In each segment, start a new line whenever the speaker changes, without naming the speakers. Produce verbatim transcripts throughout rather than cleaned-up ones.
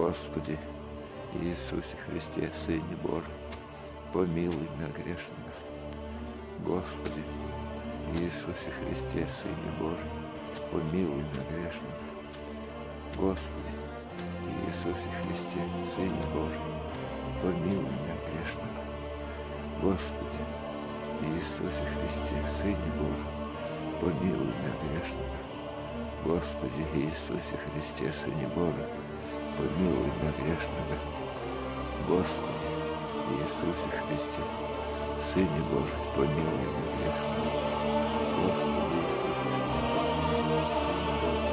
Господи Иисусе Христе, Сыне Божий, помилуй меня грешного. Господи Иисусе Христе, Сыне Божий, помилуй меня грешного. Господи Иисусе Христе, Сыне Божий, помилуй меня грешного. Господи Иисусе Христе, Сыне Божий, помилуй меня грешного. Господи Иисусе Христе, Сыне Божий, помилуй меня грешного. Господи Иисусе Христе, Сыне Божий, помилуй меня грешного. Господи Иисусе Христе, Сыне Божий.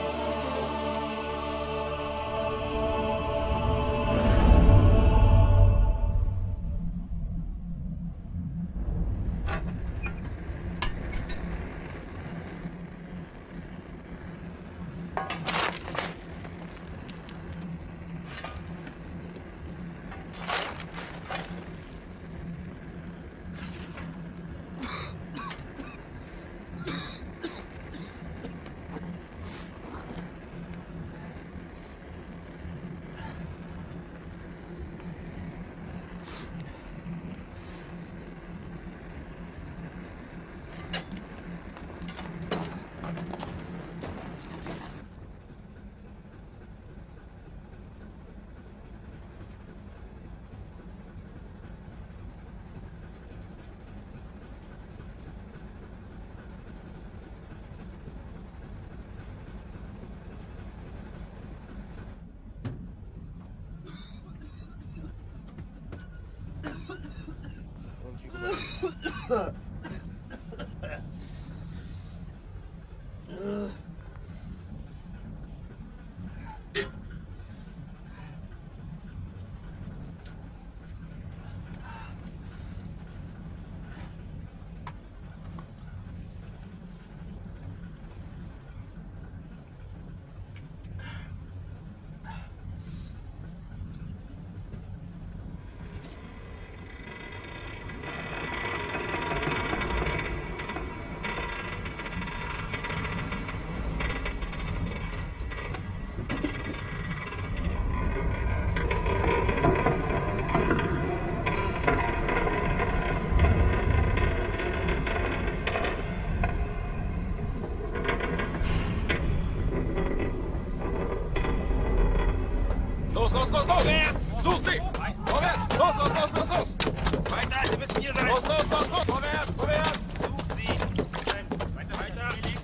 Los, los, los, los! Vorwärts! Such sie! Vorwärts! Los, los, los, los, los!
Weiter, Sie müssen hier sein!
Los, los, los, los! Vorwärts, vorwärts!
Sucht sie! Weiter, weiter! Links!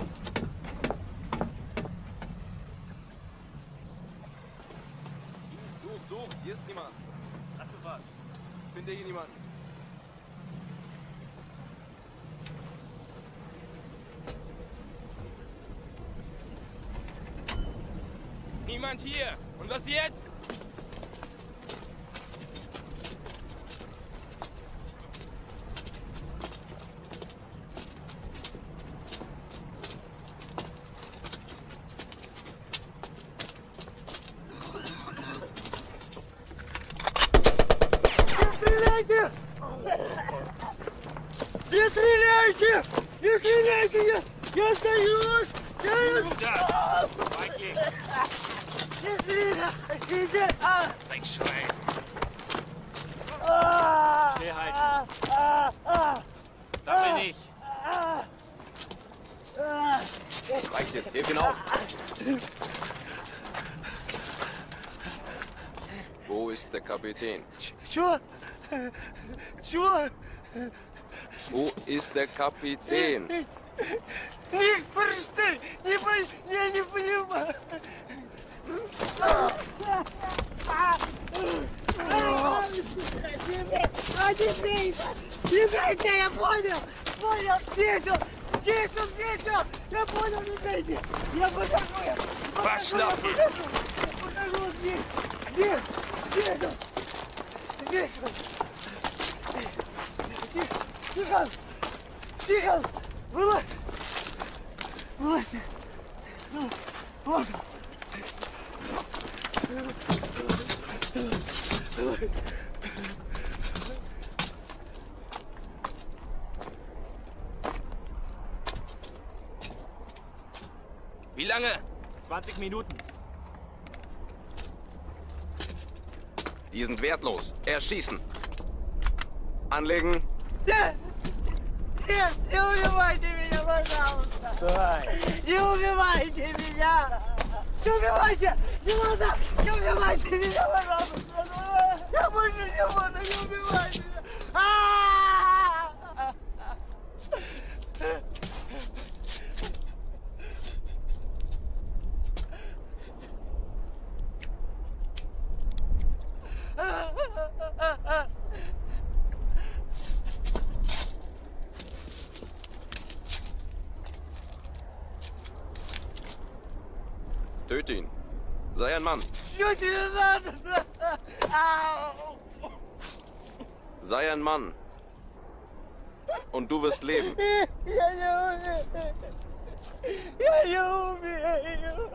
Such, such! Hier ist niemand!
Hast du was?
Ich finde hier niemanden. Niemand hier! Und was jetzt?
Не стреляйте! Не стреляйте! Я, я остаюсь! Я...
Da! Viking!
Не стреляйте!
Dreckschwein!
Stillhalten!
Sammel nicht!
Reicht jetzt, heb ihn auf! Wo ist der Kapitän?
Чё? Чё?
Wo ist der Kapitän?
Ник, просто не пон... Я не понимаю. Не бейте! Не бейте, я понял! Понял! Здесь он! Здесь он! Здесь он! Я понял, не бейте! Я покажу! Я
Пошла!
покажу! Я покажу! Здесь! Здесь! Здесь он! Здесь он! Тихо! Тихо! Вылазь! Вылазь! Вот он!
Wie lange?
zwanzig Minuten. Die sind wertlos. Erschießen. Anlegen.
Нет! Нет! Не убивайте меня, пожалуйста!
Давай.
Не убивайте меня! Не убивайте! Не надо! Не убивайте меня, пожалуйста! Я больше не буду! Не убивайте меня! А-а-а!
Töte ihn. Sei ein Mann.
Что тебе надо? Ау!
Sei ein Mann. Und du wirst leben.
Я не умею! Я не умею!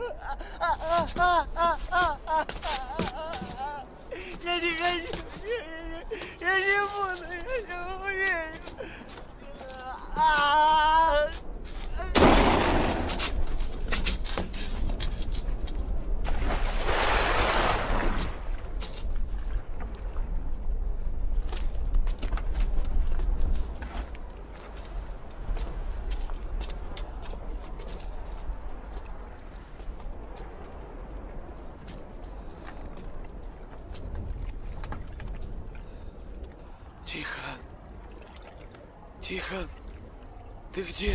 Я не хочу! Я не буду! Я не умею!
Тихон. Тихон. Ты где?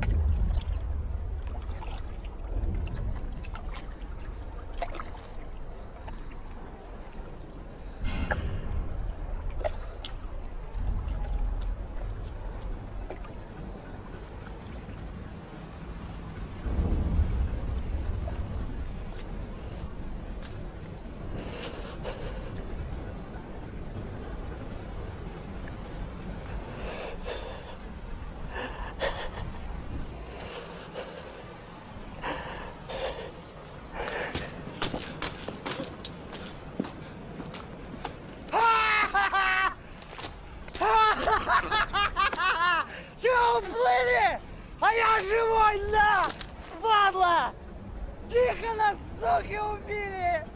Чего уплыли? А я живой, на! Падла! Тихона, суки, убили!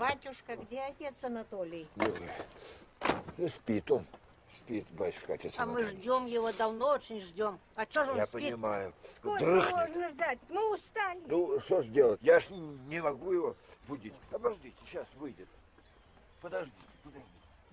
Батюшка, где отец Анатолий?
Да спит он. Спит, батюшка, отец
А мы
Анатолий.
ждем его давно, очень ждем. А что же он
Я
спит?
понимаю.
Сколько
Дрыхнет.
можно ждать? Мы устали.
Ну, что ж делать? Я ж не могу его будить. Подождите, сейчас выйдет. Подождите, подождите.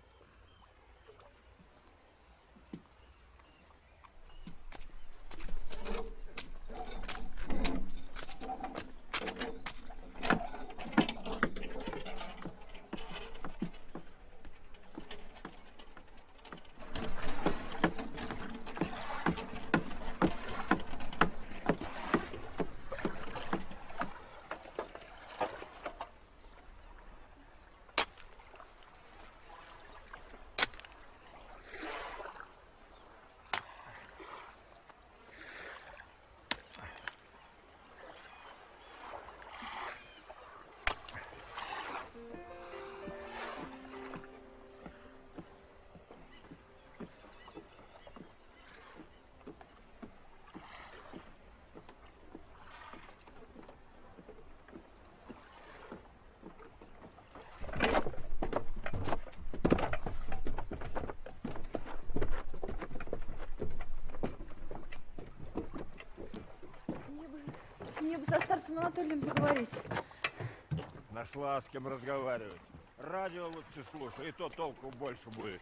Мне бы со старцем Анатолием поговорить.
Нашла с кем разговаривать. Радио лучше слушай, и то толку больше будет.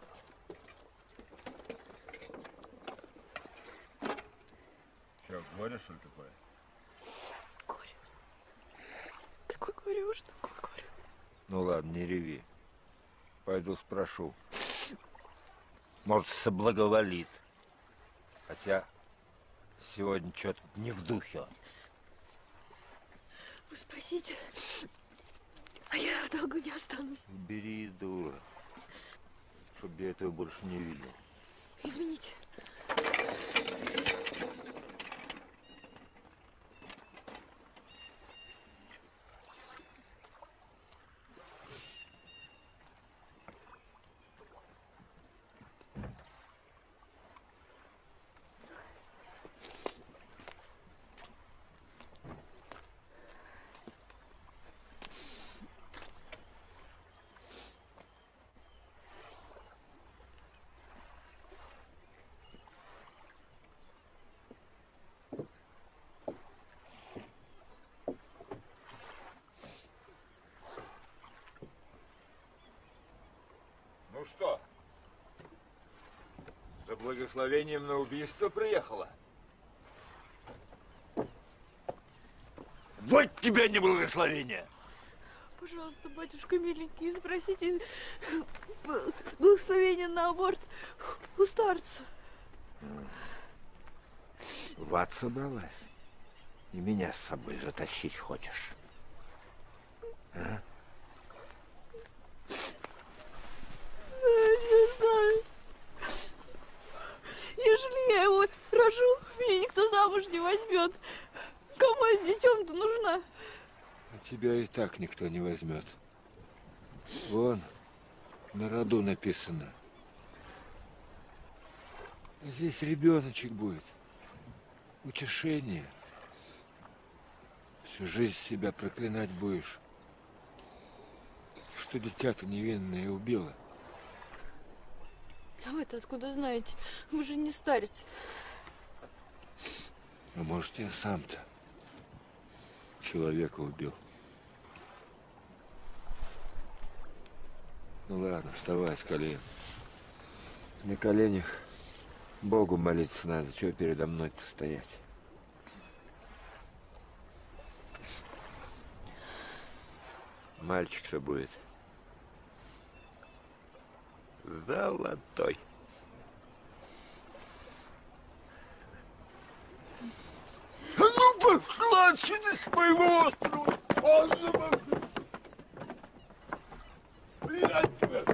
Че, горе, что ли, такое?
Горе. Такое горе уж, такое горе.
Ну ладно, не реви. Пойду спрошу. Может, соблаговолит. Хотя сегодня что-то не в духе он.
Вы спросите, а я в долгу не останусь.
Бери, дура. Чтоб я этого больше не видел.
Извините.
Ну что, за благословением на убийство приехала? Вот тебе не благословение!
Пожалуйста, батюшка миленький, спросите благословение на аборт у старца.
В ад собралась? И меня с собой затащить хочешь? А?
Не знаю. Ежели я его рожу, меня никто замуж не возьмет. Кому я с детем-то нужна?
А тебя и так никто не возьмет. Вон, на роду написано. Здесь ребеночек будет. Утешение. Всю жизнь себя проклинать будешь. Что дитя-то невинное убило.
А вы-то откуда знаете? Вы же не старец.
А может, я сам-то человека убил. Ну ладно, вставай с колен. На коленях Богу молиться надо. Чего передо мной-то стоять? Мальчик-то будет золотой. А ну пошла отсюда с моего острова! А ну пошла! Блядь тебя!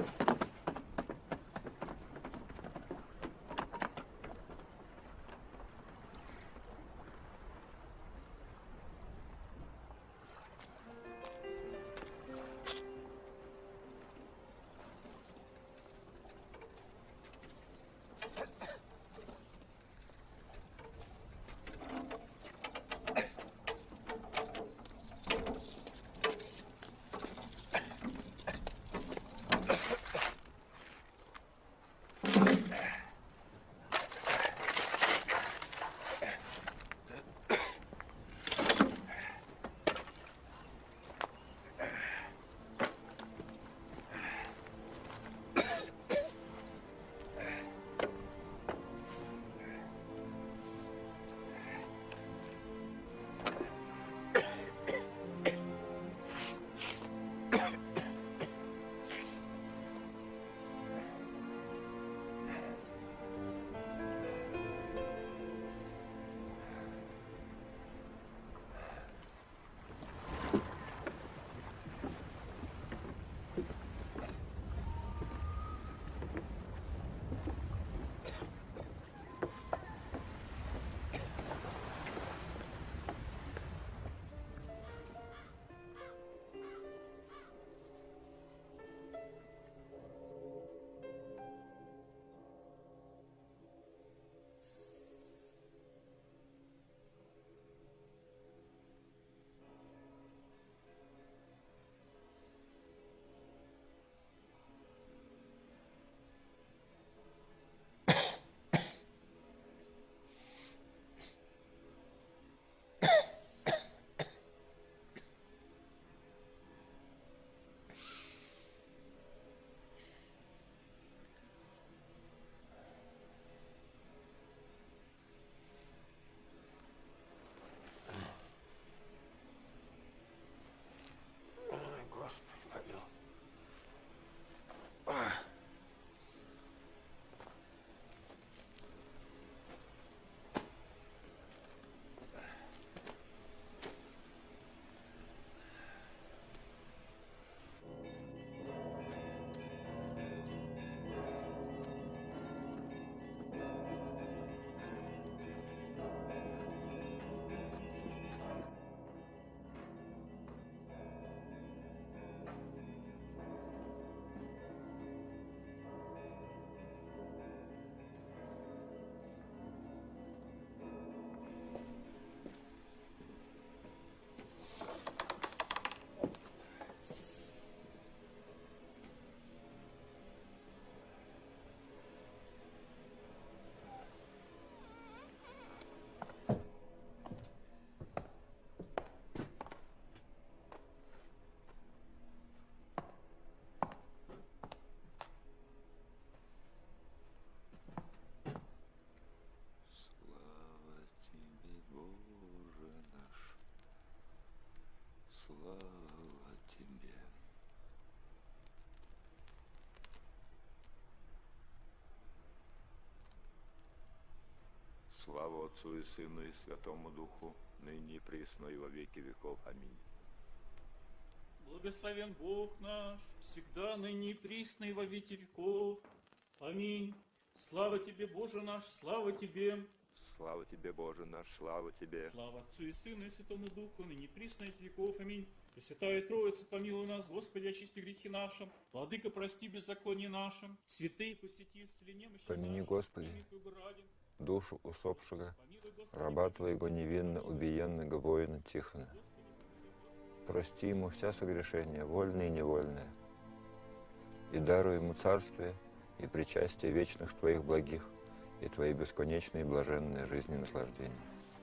Слава Отцу и Сыну и Святому Духу, ныне и присно и во веки веков. Аминь.
Благословен Бог наш, всегда, ныне и присно и во веки веков. Аминь. Слава Тебе, Боже наш, слава Тебе.
Слава Тебе, Боже наш, слава Тебе.
Слава Отцу и Сыну и Святому Духу, ныне и присно и во веки веков. Аминь. Пресвятая Троица, помилуй нас, Господи, очисти грехи наши. Владыка, прости беззаконие нашим. Святые, посети исцеление немощи
Помяни,
наши.
Господи,
Помилуй Твоего ради.
душу усопшего,
Помилуй, Господи,
раба Твоего невинно убиенного воина Тихона. Прости ему вся согрешения, вольные и невольные, и даруй ему царствие и причастие вечных Твоих благих и Твои бесконечные блаженные жизни и наслаждения.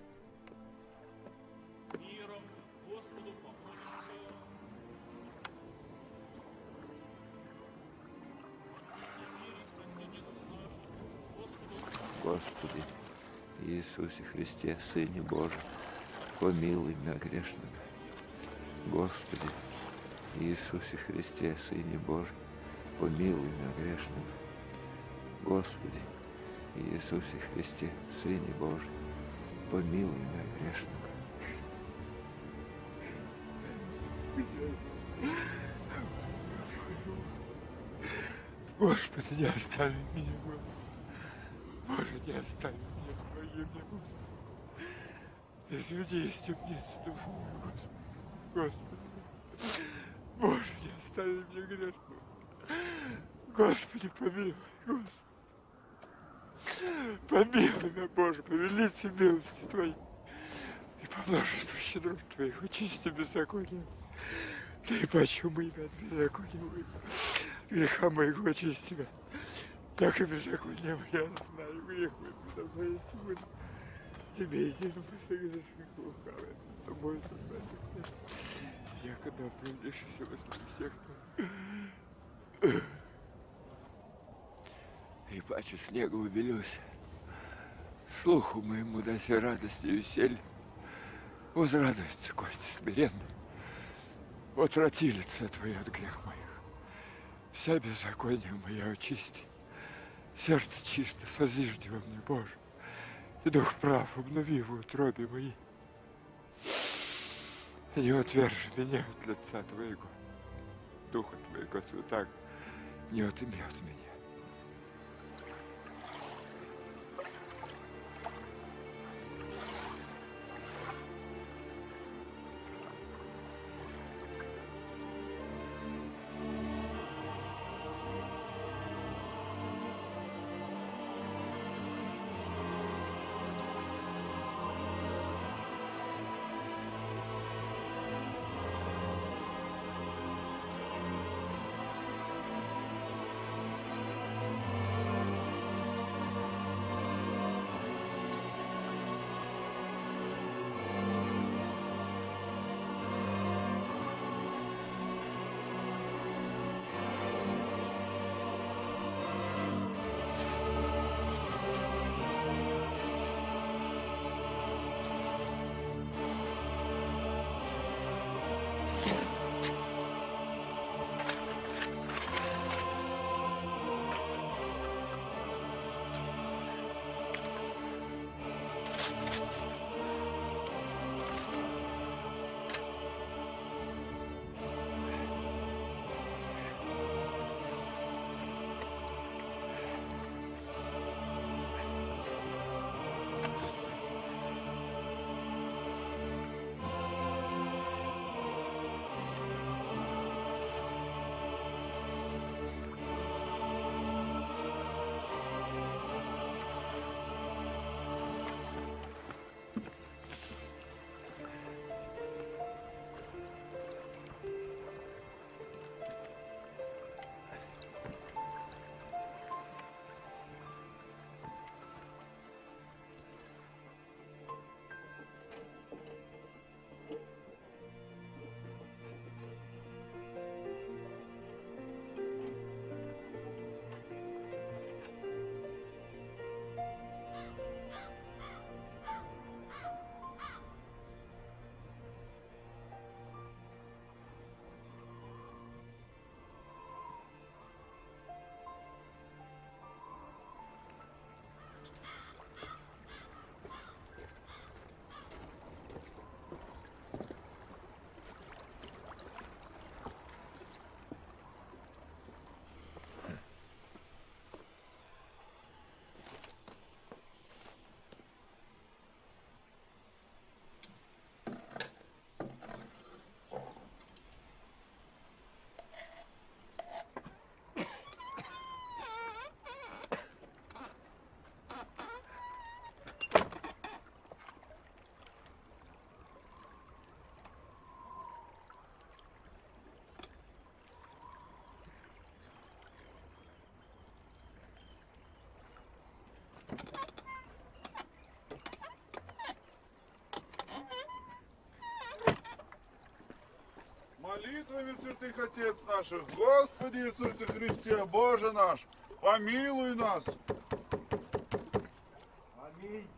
миром Господу помолимся. Воздвижни мир и спасение душ наших. Господу
Господи, Иисусе Христе, Сыне Божий, помилуй меня грешного. Господи, Иисусе Христе, Сыне Божий, помилуй меня грешного. Господи, Иисусе Христе, Сыне Божий, помилуй меня грешного.
Господи, не остави меня, Господи. Боже, не остави меня, помоги мне, Господи. Изведи из темницы душу мою, Господи. Господи, Боже, не остави меня грешного. Господи, помилуй, Господи. Помилуй меня, Боже, по велице милости Твоей и по множеству щедрот Твоих очисти беззаконие. Да и почему мы имя от беззакония моего, греха моего очисти меня. Так и беззаконие моя знаю, грех мой предо мной буду. Тебе единому согреши лукавый, а мой сознатель. Я когда придешь и всех, кто... И паче снега убелюсь, слуху моему даси радости и веселье. Возрадуются кости смиренные, отвратилица Твоя от грех моих. Вся беззаконие моя очисти, сердце чисто созижди во мне, Боже, и дух прав обнови в утробе моей. И не отвержи меня от лица Твоего, Духа Твоего Святаго не отыми от меня.
Молитвами святых Отец наших, Господи Иисусе Христе, Боже наш, помилуй нас.
Аминь.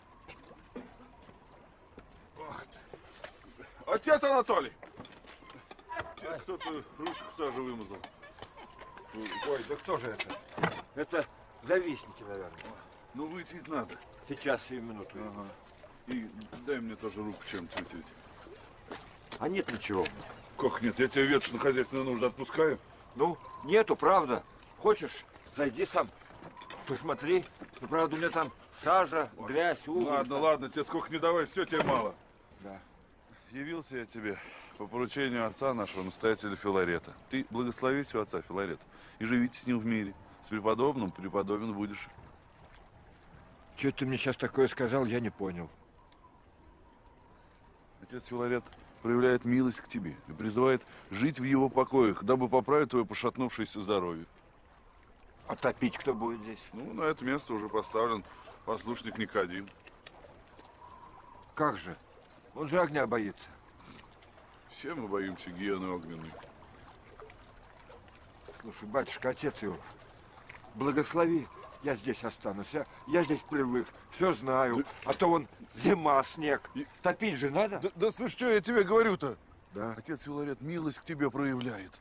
Ах ты. Отец Анатолий! Кто-то ручку сажу вымазал.
Ой, да кто же это? Это завистники, наверное.
Ну, выйти надо.
Сейчас, сию минуту.
Ага. И дай мне тоже руку чем-то вытереть.
А нет ничего?
Как нет? Я тебе ветошь на хозяйственные нужды отпускаю.
Ну, нету, правда. Хочешь, зайди сам. Посмотри. Ну, правда, у меня там сажа, грязь, уголь.
Ладно, ладно, тебе сколько не давай, все тебе мало.
Да.
Явился я тебе по поручению отца нашего, настоятеля Филарета. Ты благослови сего отца Филарета и живите с ним в мире. С преподобным преподобен будешь.
Че ты мне сейчас такое сказал, я не понял.
Отец Филарет проявляет милость к тебе и призывает жить в его покоях, дабы поправить твое пошатнувшееся здоровье.
А топить кто будет здесь?
Ну, на это место уже поставлен послушник Никодим.
Как же? Он же огня боится.
Все мы боимся гиены огненной.
Слушай, батюшка, отец его, благослови, я здесь останусь. Я, я здесь привык, все знаю. Да... А то вон зима, снег. И... Топить же надо?
Да, да слышь, что я тебе говорю-то?
Да.
Отец Филарет милость к тебе проявляет.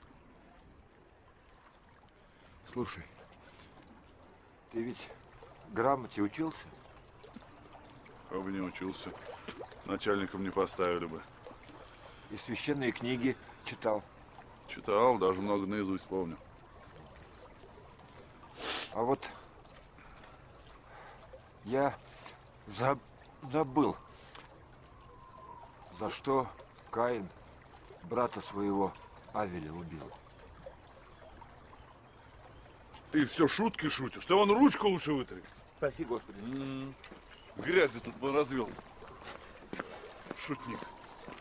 Слушай, ты ведь грамоте учился?
Как бы не учился, начальником не поставили бы.
И священные книги читал?
Читал, даже много наизусть помню.
А вот я забыл, за что Каин брата своего Авеля убил.
Ты все шутки шутишь? Ты вон ручку лучше вытри.
Спаси, Господи.
М-м-м. Грязи тут развел. Шутник.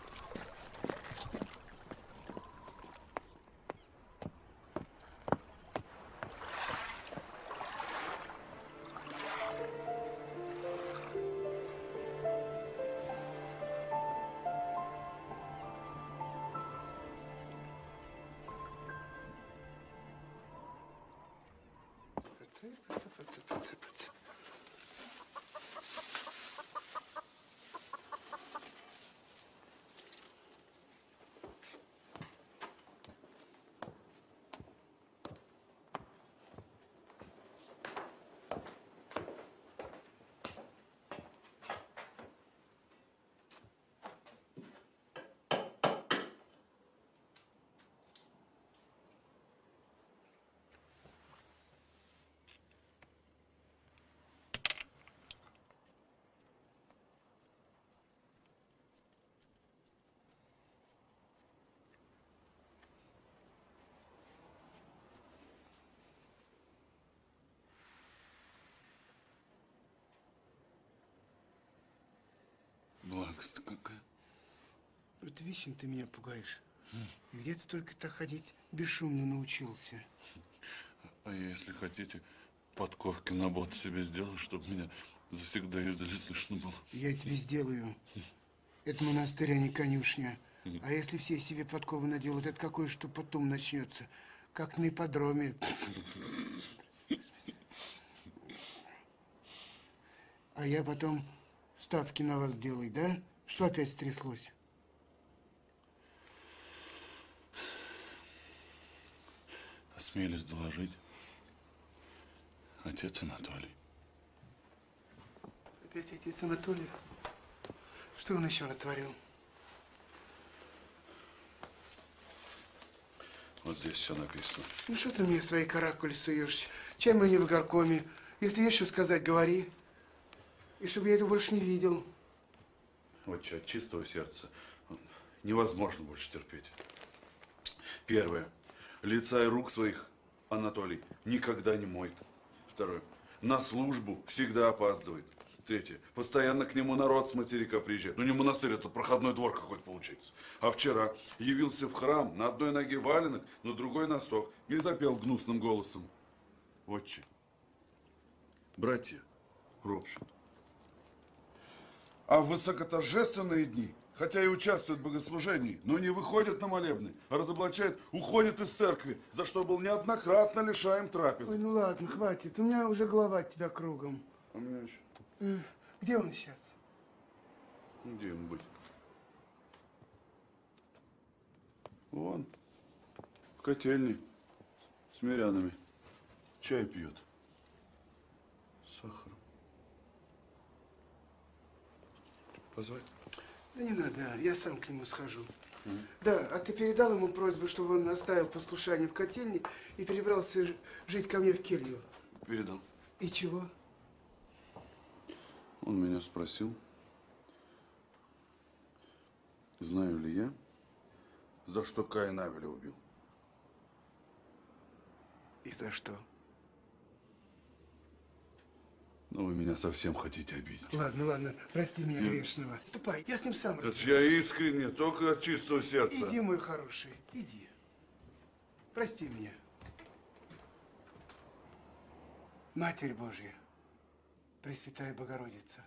Цыпаться, цыпаться, цыпаться.
Благость какая.
Вот вечно ты меня пугаешь. И где ты только так ходить бесшумно научился?
А я, если хотите, подковки на бот себе сделаю, чтобы меня завсегда издали слышно было.
Я тебе сделаю. Это монастырь, а не конюшня. А если все себе подковы наделают, это какое, что потом начнется? Как на ипподроме. А я потом ставки на вас делай, да? Что опять стряслось?
Осмелись доложить. Отец Анатолий.
Опять отец Анатолий? Что он еще натворил?
Вот здесь все написано.
Ну что ты мне свои каракули суешь? Чем мы не в горкоме? Если есть что сказать, говори. И чтобы я этого больше не видел.
Вот что, от чистого сердца невозможно больше терпеть. Первое. Лица и рук своих Анатолий никогда не моет. Второе. На службу всегда опаздывает. Третье. Постоянно к нему народ с материка приезжает. Ну не монастырь, это проходной двор какой-то получается. А вчера явился в храм, на одной ноге валенок, на другой носок. И запел гнусным голосом. Отче, братья, ропщут. А в высокоторжественные дни, хотя и участвуют в богослужении, но не выходят на молебны, а разоблачают, уходят из церкви, за что был неоднократно лишаем трапезы.
Ой, ну ладно, хватит. У меня уже голова от тебя кругом.
А у меня еще.
М, Где он сейчас?
Где ему быть? Вон, в котельне с мирянами. Чай пьет. С сахаром. Позвать?
Да не надо, я сам к нему схожу. Mm. Да, а ты передал ему просьбу, чтобы он оставил послушание в котельне и перебрался ж- жить ко мне в келью?
Передал.
И чего?
Он меня спросил, знаю ли я, за что Каин Авеля убил.
И за что?
Ну, вы меня совсем хотите обидеть.
Ладно, ладно, прости меня,
И-
грешного. Ступай, я с ним сам
Это ж я искренне, только от чистого сердца.
Иди, мой хороший, иди. Прости меня. Матерь Божья, Пресвятая Богородица,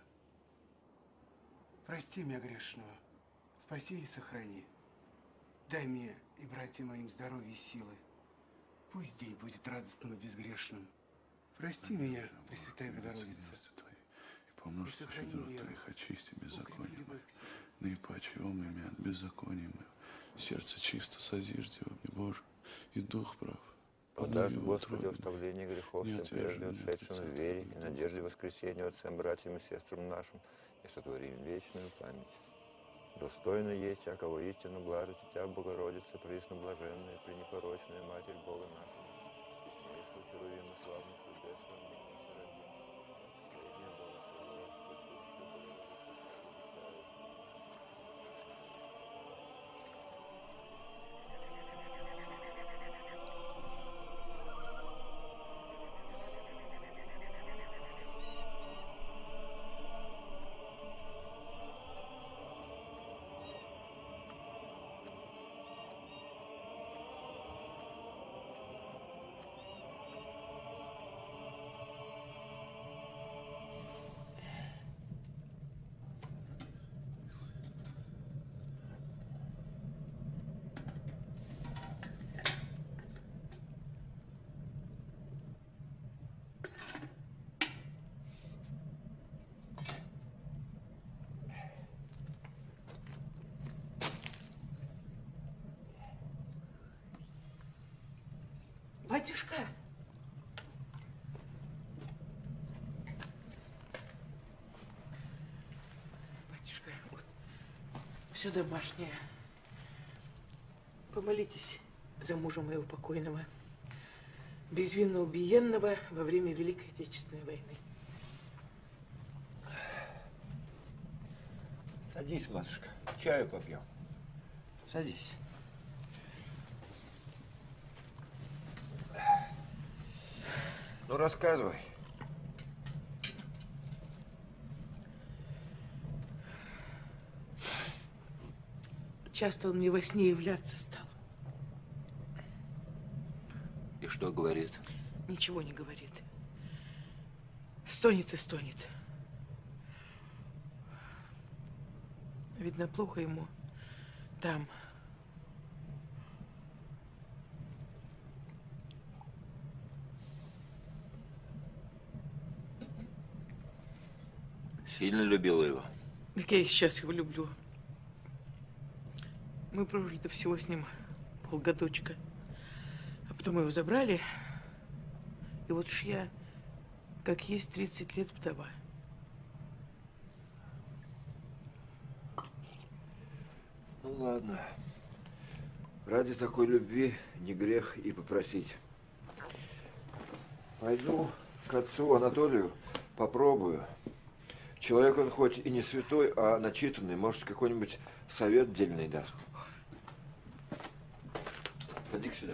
прости меня грешного, спаси и сохрани. Дай мне и братьям моим здоровья и силы. Пусть день будет радостным и безгрешным. Прости меня, Пресвятая Богородица.
И по множеству щедрот Твоих очисти беззаконие мое. Наипаче ом имя от беззакония моего. Сердце чисто созижди во мне, Боже, и дух прав.
Подашь,
Обнови
Господи,
утробно.
оставление грехов
Не
всем прежде
отвержи меня от
ушедшим
лица
в вере и
Твоего.
надежде воскресения отцам, братьям и сестрам нашим, и сотворим вечную память. Достойно есть, а кого истинно блажит, и Тебя, Богородица, пресноблаженная, пренепорочная Матерь Бога нашего, честнейшую Херувима, славную чудесную, среднее благословение,
Батюшка! Батюшка, вот все домашнее. Помолитесь за мужа моего покойного, безвинно убиенного во время Великой Отечественной войны.
Садись, матушка, чаю попьем. Садись. Ну, рассказывай.
Часто он мне во сне являться стал.
И что говорит?
Ничего не говорит. Стонет и стонет. Видно, плохо ему там.
Сильно любила его?
Так я и сейчас его люблю. Мы прожили до всего с ним полгодочка. А потом его забрали. И вот уж я, как есть, тридцать лет вдова.
Ну ладно. Ради такой любви не грех и попросить. Пойду к отцу Анатолию, попробую. Человек он хоть и не святой, а начитанный, может, какой-нибудь совет дельный даст. Поди-ка сюда.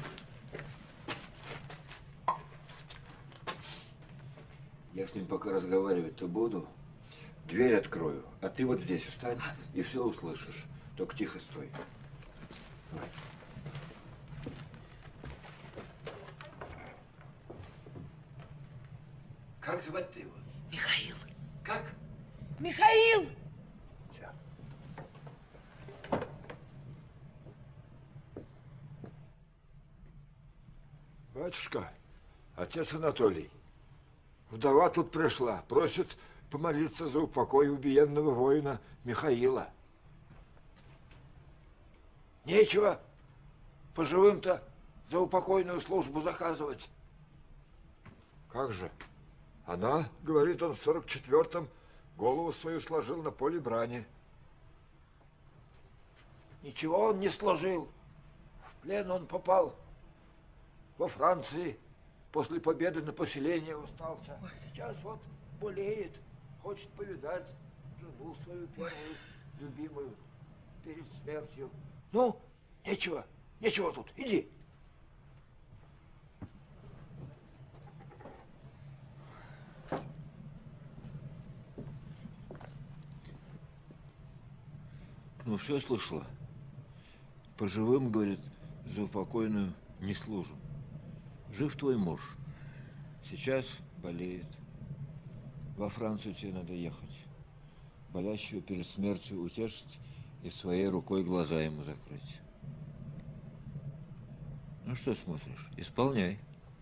Я с ним пока разговаривать-то буду. Дверь открою, а ты вот здесь встань и все услышишь. Только тихо стой. Давай. Как звать ты его?
Михаил.
Как?
Михаил!
Батюшка, отец Анатолий, вдова тут пришла, просит помолиться за упокой убиенного воина Михаила. Нечего по живым-то за упокойную службу заказывать. Как же? Она, говорит, он в сорок четвёртом голову свою сложил на поле брани. Ничего он не сложил. В плен он попал. Во Франции после победы на поселение остался. Сейчас вот болеет, хочет повидать жену свою первую, любимую, перед смертью. Ну, нечего, нечего тут, иди.
Ну, все слышала. По живым, говорит, за упокойную не служим. Жив твой муж. Сейчас болеет. Во Францию тебе надо ехать. Болящего перед смертью утешить и своей рукой глаза ему закрыть. Ну, что смотришь? Исполняй.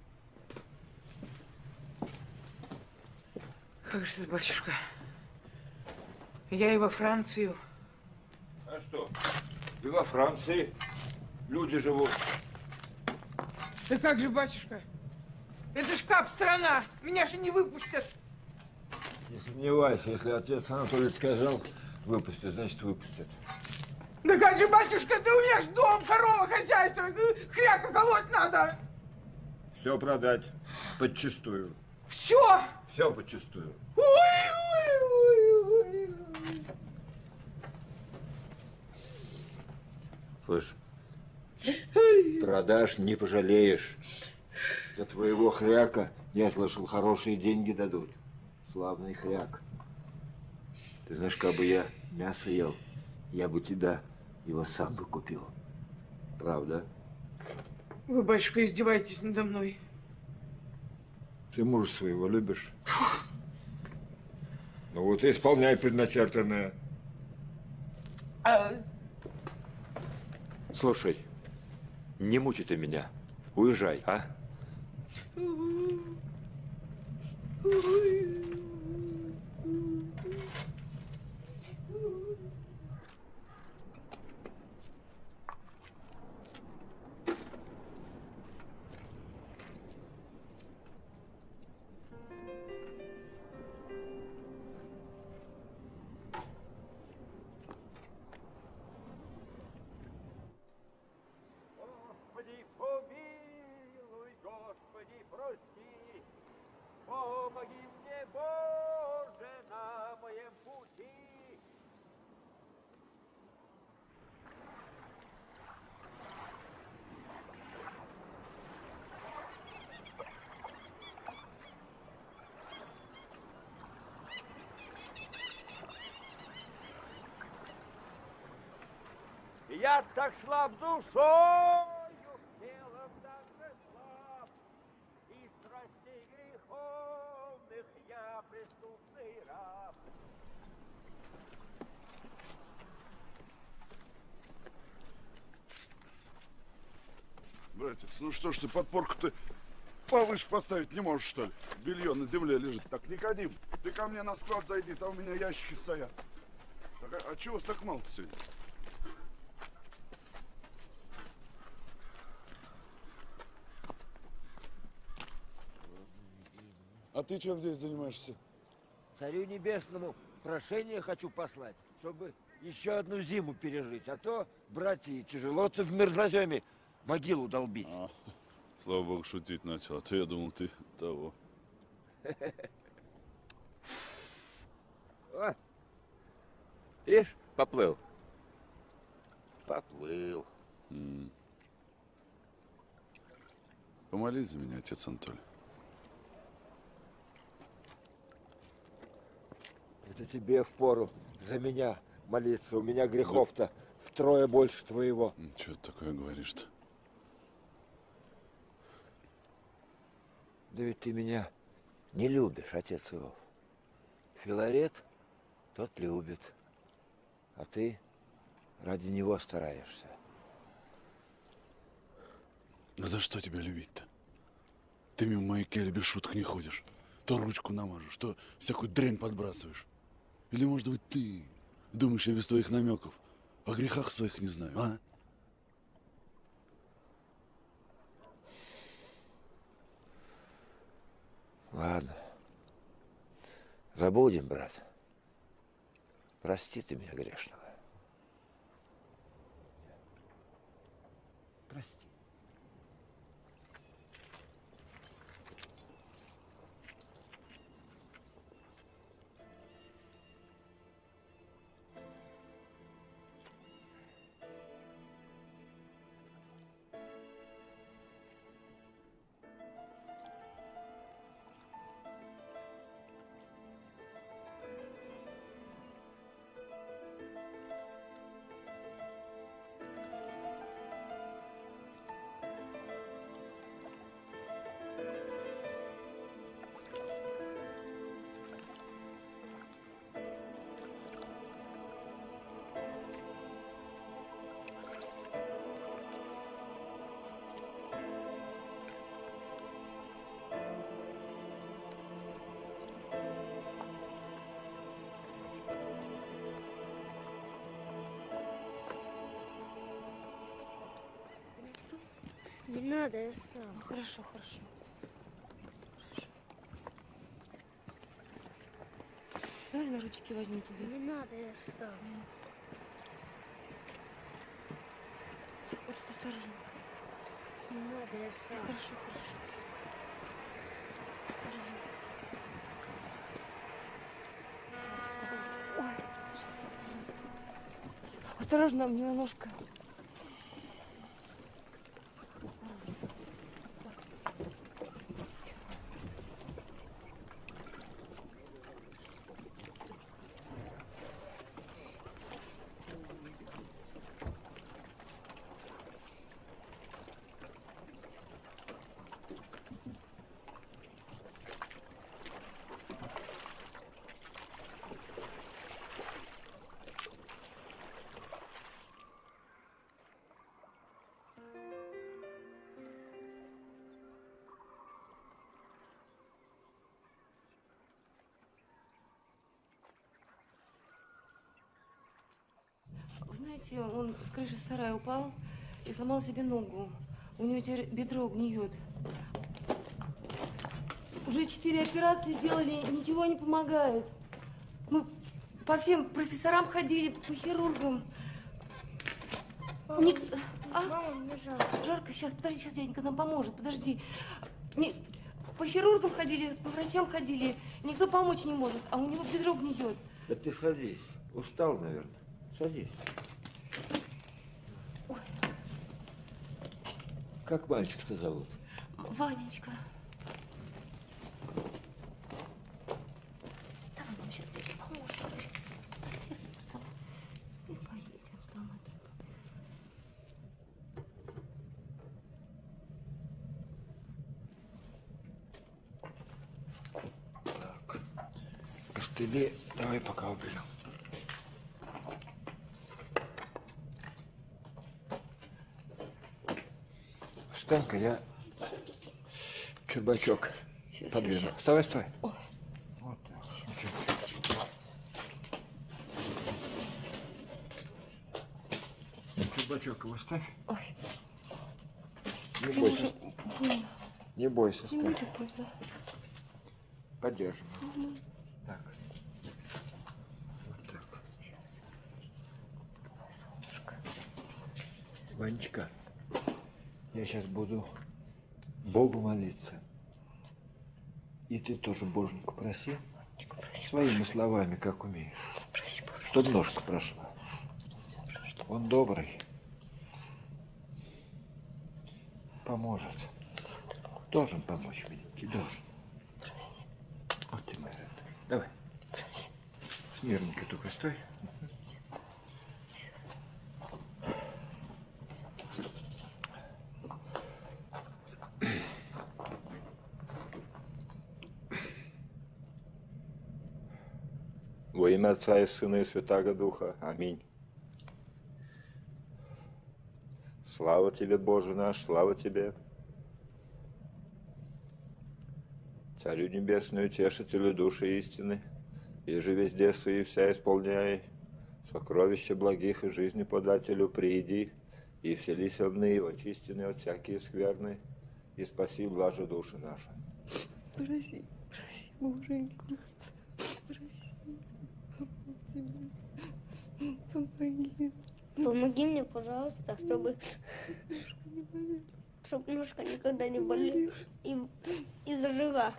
Как же ты, батюшка? Я и во Францию.
А что? И во Франции люди живут.
Да как же, батюшка? Это ж кап-страна. Меня же не выпустят.
Не сомневайся, если отец Анатолий сказал выпустят, значит выпустят.
Да как же, батюшка, да у меня ж дом, корова, хозяйство, хряка колоть надо.
Все продать подчистую.
Все?
Все подчистую.
Ой, ой, ой, ой.
Слышь, продашь, не пожалеешь. За твоего хряка, я слышал, хорошие деньги дадут. Славный хряк. Ты знаешь, как бы я мясо ел, я бы тебя его сам бы купил. Правда?
Вы, батюшка, издеваетесь надо мной.
Ты мужа своего любишь? Ну вот и исполняй предначертанное.
А...
Слушай, не мучай ты меня. Уезжай, а?
Господи, помилуй, Господи, прости, помоги мне, Боже, на моем пути. Я так слаб душою, телом также слаб, и страстей греховных я преступный раб.
Братец, ну что ж ты подпорку-то повыше поставить не можешь, что ли? Белье на земле лежит. Так, Никодим, ты ко мне на склад зайди, там у меня ящики стоят. Так, а, а чего вас так мало-то сегодня? А ты чем здесь занимаешься?
Царю Небесному прошение хочу послать, чтобы еще одну зиму пережить. А то, братья, тяжело-то в мерзлоземе могилу долбить.
А, слава богу, шутить начал, а то я думал, ты того.
О, видишь, поплыл. Поплыл.
М. Помолись за меня, отец Анатолий.
Это тебе впору за меня молиться. У меня грехов-то втрое больше твоего.
Чего ты такое говоришь-то?
Да ведь ты меня не любишь, отец Иов. Филарет тот любит, а ты ради него стараешься.
А за что тебя любить-то? Ты мимо моей кельи без шуток не ходишь. То ручку намажешь, то всякую дрянь подбрасываешь. Или, может быть, ты думаешь, я без твоих намеков о грехах своих не знаю, а?
Ладно. Забудем, брат. Прости ты меня грешного. Прости.
Не надо, я сам.
Ну, хорошо, хорошо. Хорошо. Давай на ручки возьму тебя.
Не надо, я сам.
Вот это осторожно.
Не надо, я сам.
Хорошо, хорошо. Осторожно. Ой. Осторожно, у меня ножка. Знаете, он с крыши сарая упал и сломал себе ногу. У него теперь бедро гниет. Уже четыре операции сделали, ничего не помогает. Мы по всем профессорам ходили, по хирургам.
Мама,
Ник... а?
Мама, мне жарко.
Жарко? Сейчас, подожди, сейчас дяденька нам поможет, подожди. Не... По хирургам ходили, по врачам ходили, никто помочь не может, а у него бедро гниет.
Да ты садись. Устал, наверное. Садись.
Ой.
Как мальчика-то зовут?
Ванечка. Давай, мама, сейчас тебе поможет. И поедем с тобой.
Так. Костыли давай пока уберем. Встань-ка, я чурбачок
Сейчас,
подвину.
сейчас.
Вставай, вставай.
Ой.
Вот так. Чурбачок его ставь.
Ой.
Не бойся.
Больно.
Не бойся,
Не
ставь.
будет больно.
Поддержим.
Угу.
Так. Вот так. Ванечка, я сейчас буду Богу молиться. И ты тоже Боженьку проси. Своими словами, как умеешь. Чтобы ножка прошла. Он добрый. Поможет. Должен помочь миленький, должен. Вот ты моя родная. Давай. Смирненько только стой.
Во имя Отца и Сына и Святаго Духа. Аминь. Слава Тебе, Боже наш, слава Тебе. Царю Небесный, утешителю души истины, и же везде свои вся исполняй, сокровища благих и жизни подателю прииди, и вселись обные, очистены от всякие скверны, и спаси блаже души наши.
Проси, проси, Боженьку, проси, помоги. Помоги мне, пожалуйста, чтобы, чтобы ножка никогда не болела и, и зажила.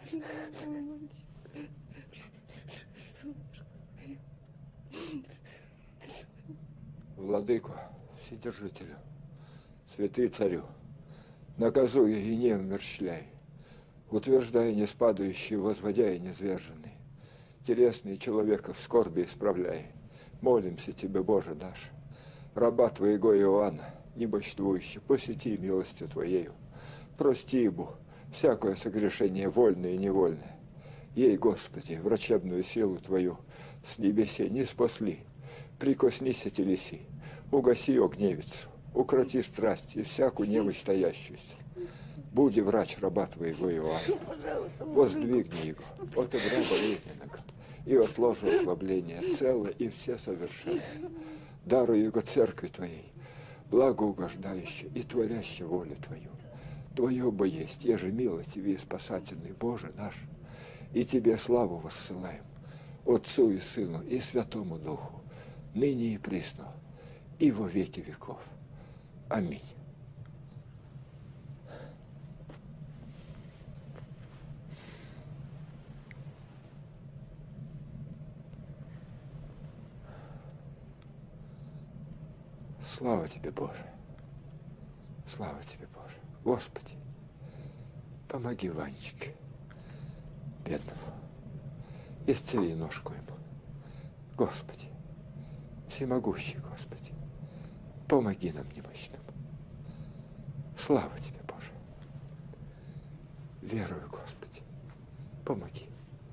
Владыко, Вседержителю, святый царю, наказуя и не умерщвляй, утверждая не спадающий, возводя и низверженный, телесный человека в скорби исправляй. Молимся Тебе, Боже наш, раба Твоего Иоанна, небольствующий, посети милостью Твоею, прости ему всякое согрешение вольное и невольное. Ей, Господи, врачебную силу Твою с небесе не спасли, прикоснися телеси, угаси огневицу, укроти страсть и всякую немощь таящуюся. Буди врач раба Твоего Иоанна, воздвигни его от игра болезненного и от ложи ослабления цело и все совершенно. Даруй его церкви Твоей, благоугождающей и творящей волю Твою. Твое бы есть, еже милостивый и спасательный Боже наш, и Тебе славу воссылаем, Отцу и Сыну и Святому Духу, ныне и присно, и во веки веков. Аминь. Слава Тебе, Боже! Слава Тебе, Боже! Господи, помоги Ванечке, бедному, исцели ножку ему. Господи, всемогущий Господи, помоги нам немощным. Слава Тебе, Боже! Верую, Господи, помоги.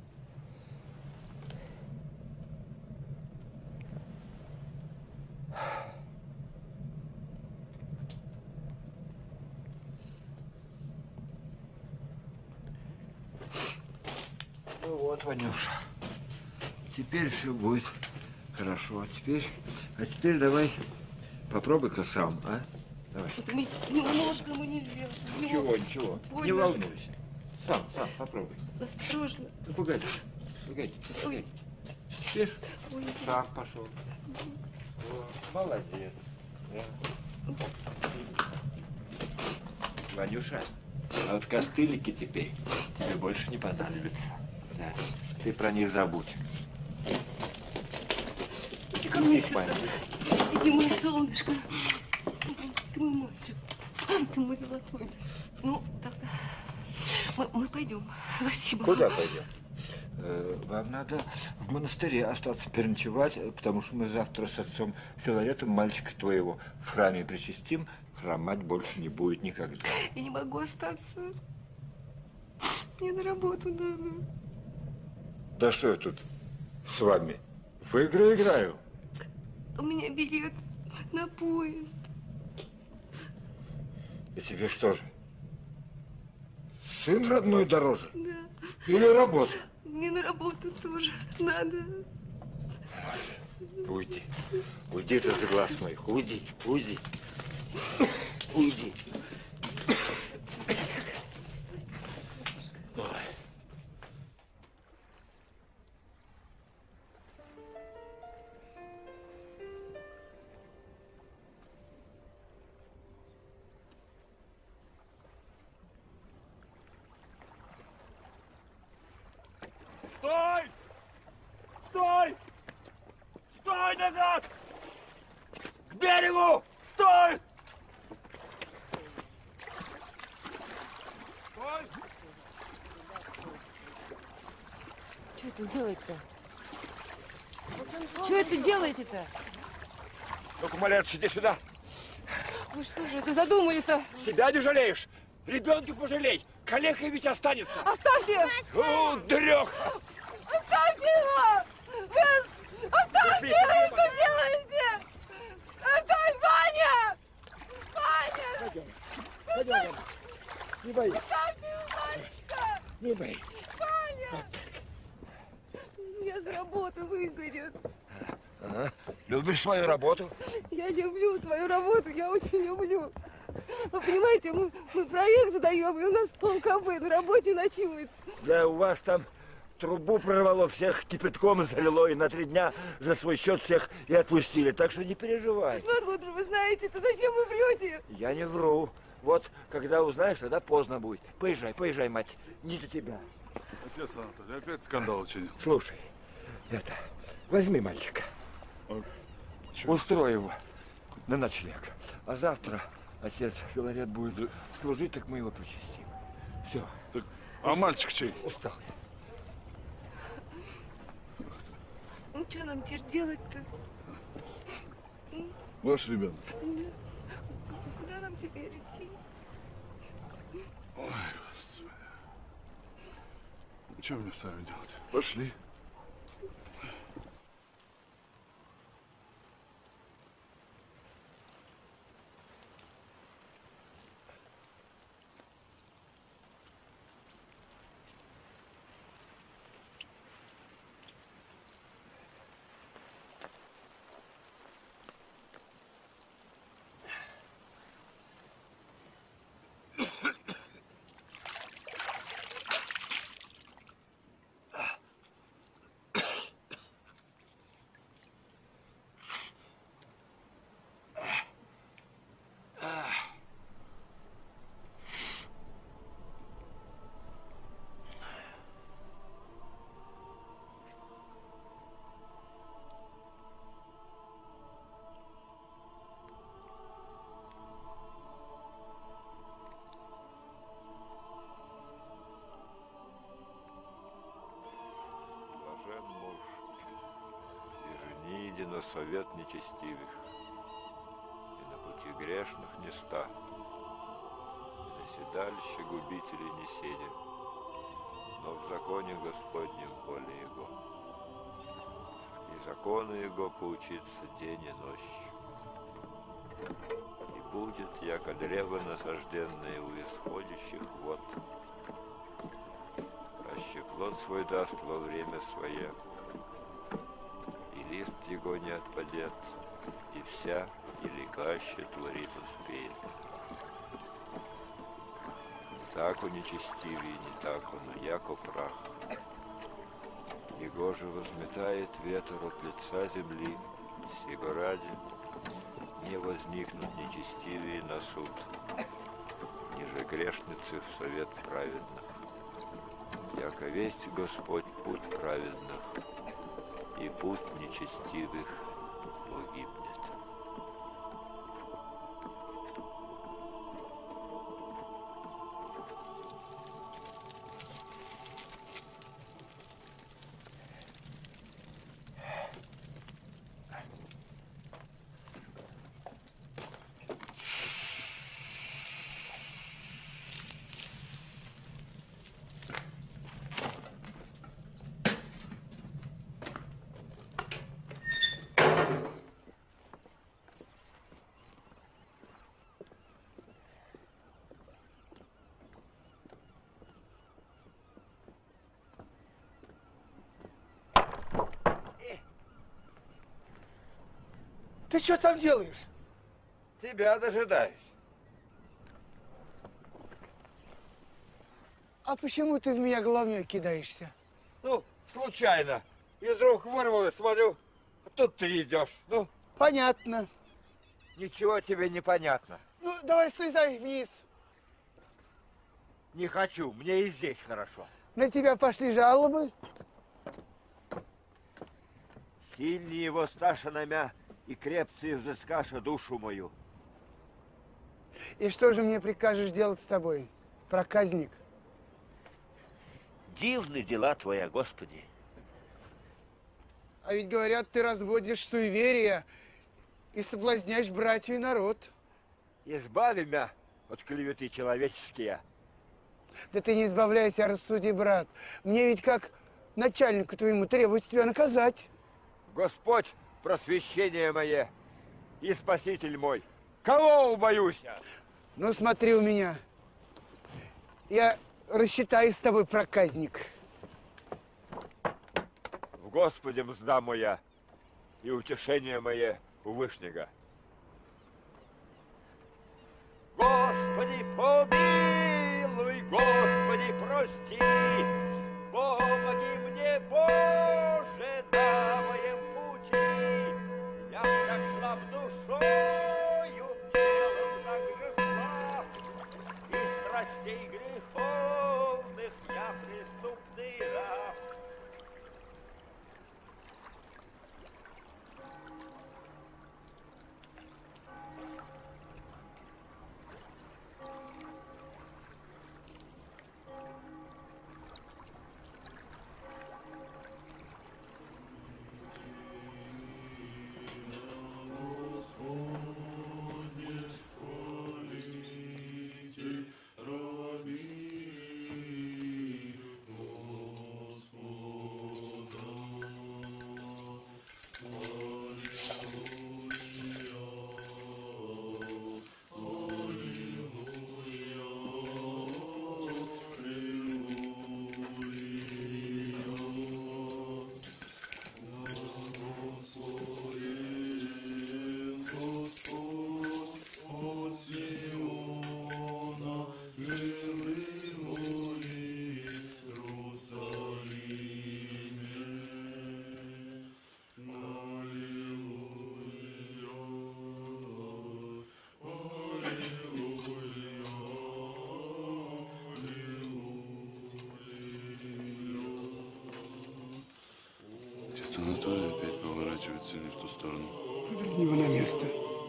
Ну вот, Ванюша, теперь все будет хорошо. Теперь, а теперь давай попробуй-ка сам, а? Давай.
Мы, немножко мы не сделали.
Ничего, ничего,
Ой,
не
даже-
волнуйся. Сам, сам попробуй.
Осторожно.
Ну, погоди, погоди, погоди. Видишь,
Ой.
сам пошел. Вот, молодец. Да. Ванюша, а вот костылики теперь тебе больше не понадобятся. Да. Ты про них забудь.
Иди ко мне
Их
сюда.
пойми.
Иди, мой солнышко. Ты мой мальчик. Ты мой золотой. Ну, тогда мы, мы пойдем. Спасибо.
Куда пойдем? Э, Вам надо в монастыре остаться переночевать, потому что мы завтра с отцом Филаретом мальчика твоего в храме причастим. Хромать больше не будет никогда.
Я не могу остаться. Мне на работу надо.
Да что я тут с вами? В игры играю.
У меня билет на поезд.
И тебе что же? Сын родной дороже?
Да.
Или работа?
Мне на работу тоже надо.
Уйди. Уйди ты за глаз моих. Уйди. Уйди. Уйди. Ой.
Стой! Стой! Стой назад! К берегу! Стой! Стой!
Что это делает-то? Что это делаете-то?
Ну-ка, малец, иди сюда.
Вы что же это задумали-то?
Себя не жалеешь? Ребенка пожалей. Калека ведь останется.
Оставьте!
О, дрёха!
Оставьте его! Вы Оставьте, вы что делаете? Оставь, Ваня! Ваня!
Пойдем, пойдем, не боись.
Оставьте его, Ванечка!
Не боись.
Ваня! Я с работы выгонят.
Ага. Любишь свою работу?
Я люблю свою работу, я очень люблю. Вы понимаете, мы, мы проект задаем, и у нас полкб на работе ночует.
Да у вас там трубу прорвало, всех кипятком залило, и на три дня за свой счет всех и отпустили. Так что не переживай.
Ну откуда же вы знаете, то зачем вы врете?
Я не вру. Вот, когда узнаешь, тогда поздно будет. Поезжай, поезжай, мать, не до тебя.
Отец Анатолий, опять скандал учинил.
Слушай, это, возьми мальчика.
А,
устрой его на ночлег. А завтра отец Филарет будет служить, так мы его причастим. Все.
Так, а мальчик чей?
Устал.
Ну что нам теперь делать-то?
Ваш ребенок.
Куда нам теперь идти?
Ой, Господи. Что мне с вами делать? Пошли.
Блажен муж, и жени иди на совет нечестивых, и на пути грешных не ста, и на седалище губителей не седя, но в законе Господнем воле Его, и закону Его поучиться день и ночь. И будет, яко древо насажденное у исходящих вод, аще плод свой даст во время свое, и лист его не отпадет, и вся, или каще творит успеет. Не так он нечестивый, не так он, яко прах. Его же возметает ветер от лица земли, сего ради не возникнут нечестивые на суд, ниже грешницы в совет праведных. Яко весть Господь путь праведных, и путь нечестивых погибнет.
Ты что там делаешь?
Тебя дожидаюсь.
А почему ты в меня головней кидаешься?
Ну, случайно. Из рук вырвалось, смотрю, а тут ты идешь. Ну,
понятно.
Ничего тебе не понятно.
Ну, давай слезай вниз.
Не хочу, мне и здесь хорошо.
На тебя пошли жалобы.
Сильнее его Сташа намя, и крепче взыскаша душу мою.
И что же мне прикажешь делать с тобой, проказник?
Дивны дела твоя, Господи.
А ведь говорят, ты разводишь суеверия и соблазняешь братью и народ.
Избави меня от клеветы человеческие.
Да ты не избавляйся, рассуди, брат. Мне ведь как начальнику твоему требуется тебя наказать.
Господь просвещение мое и Спаситель мой. Кого убоюсь?
Ну, смотри у меня. Я рассчитаюсь с тобой, проказник.
В Господе мзда моя и утешение мое у Вышнего. Господи, помилуй, Господи, прости, помоги мне, Боже, на моем пути. Я так слаб душою, телом так же слаб, и страстей греховных я преступный раб.
Анатолий опять поворачивается не в ту сторону.
Поверни его на место.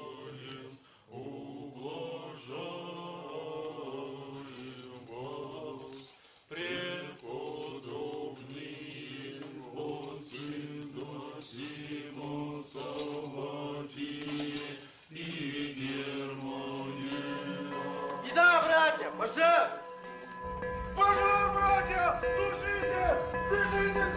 Еда, братья, пожар! Пожар, братья! Тушите! Держитесь!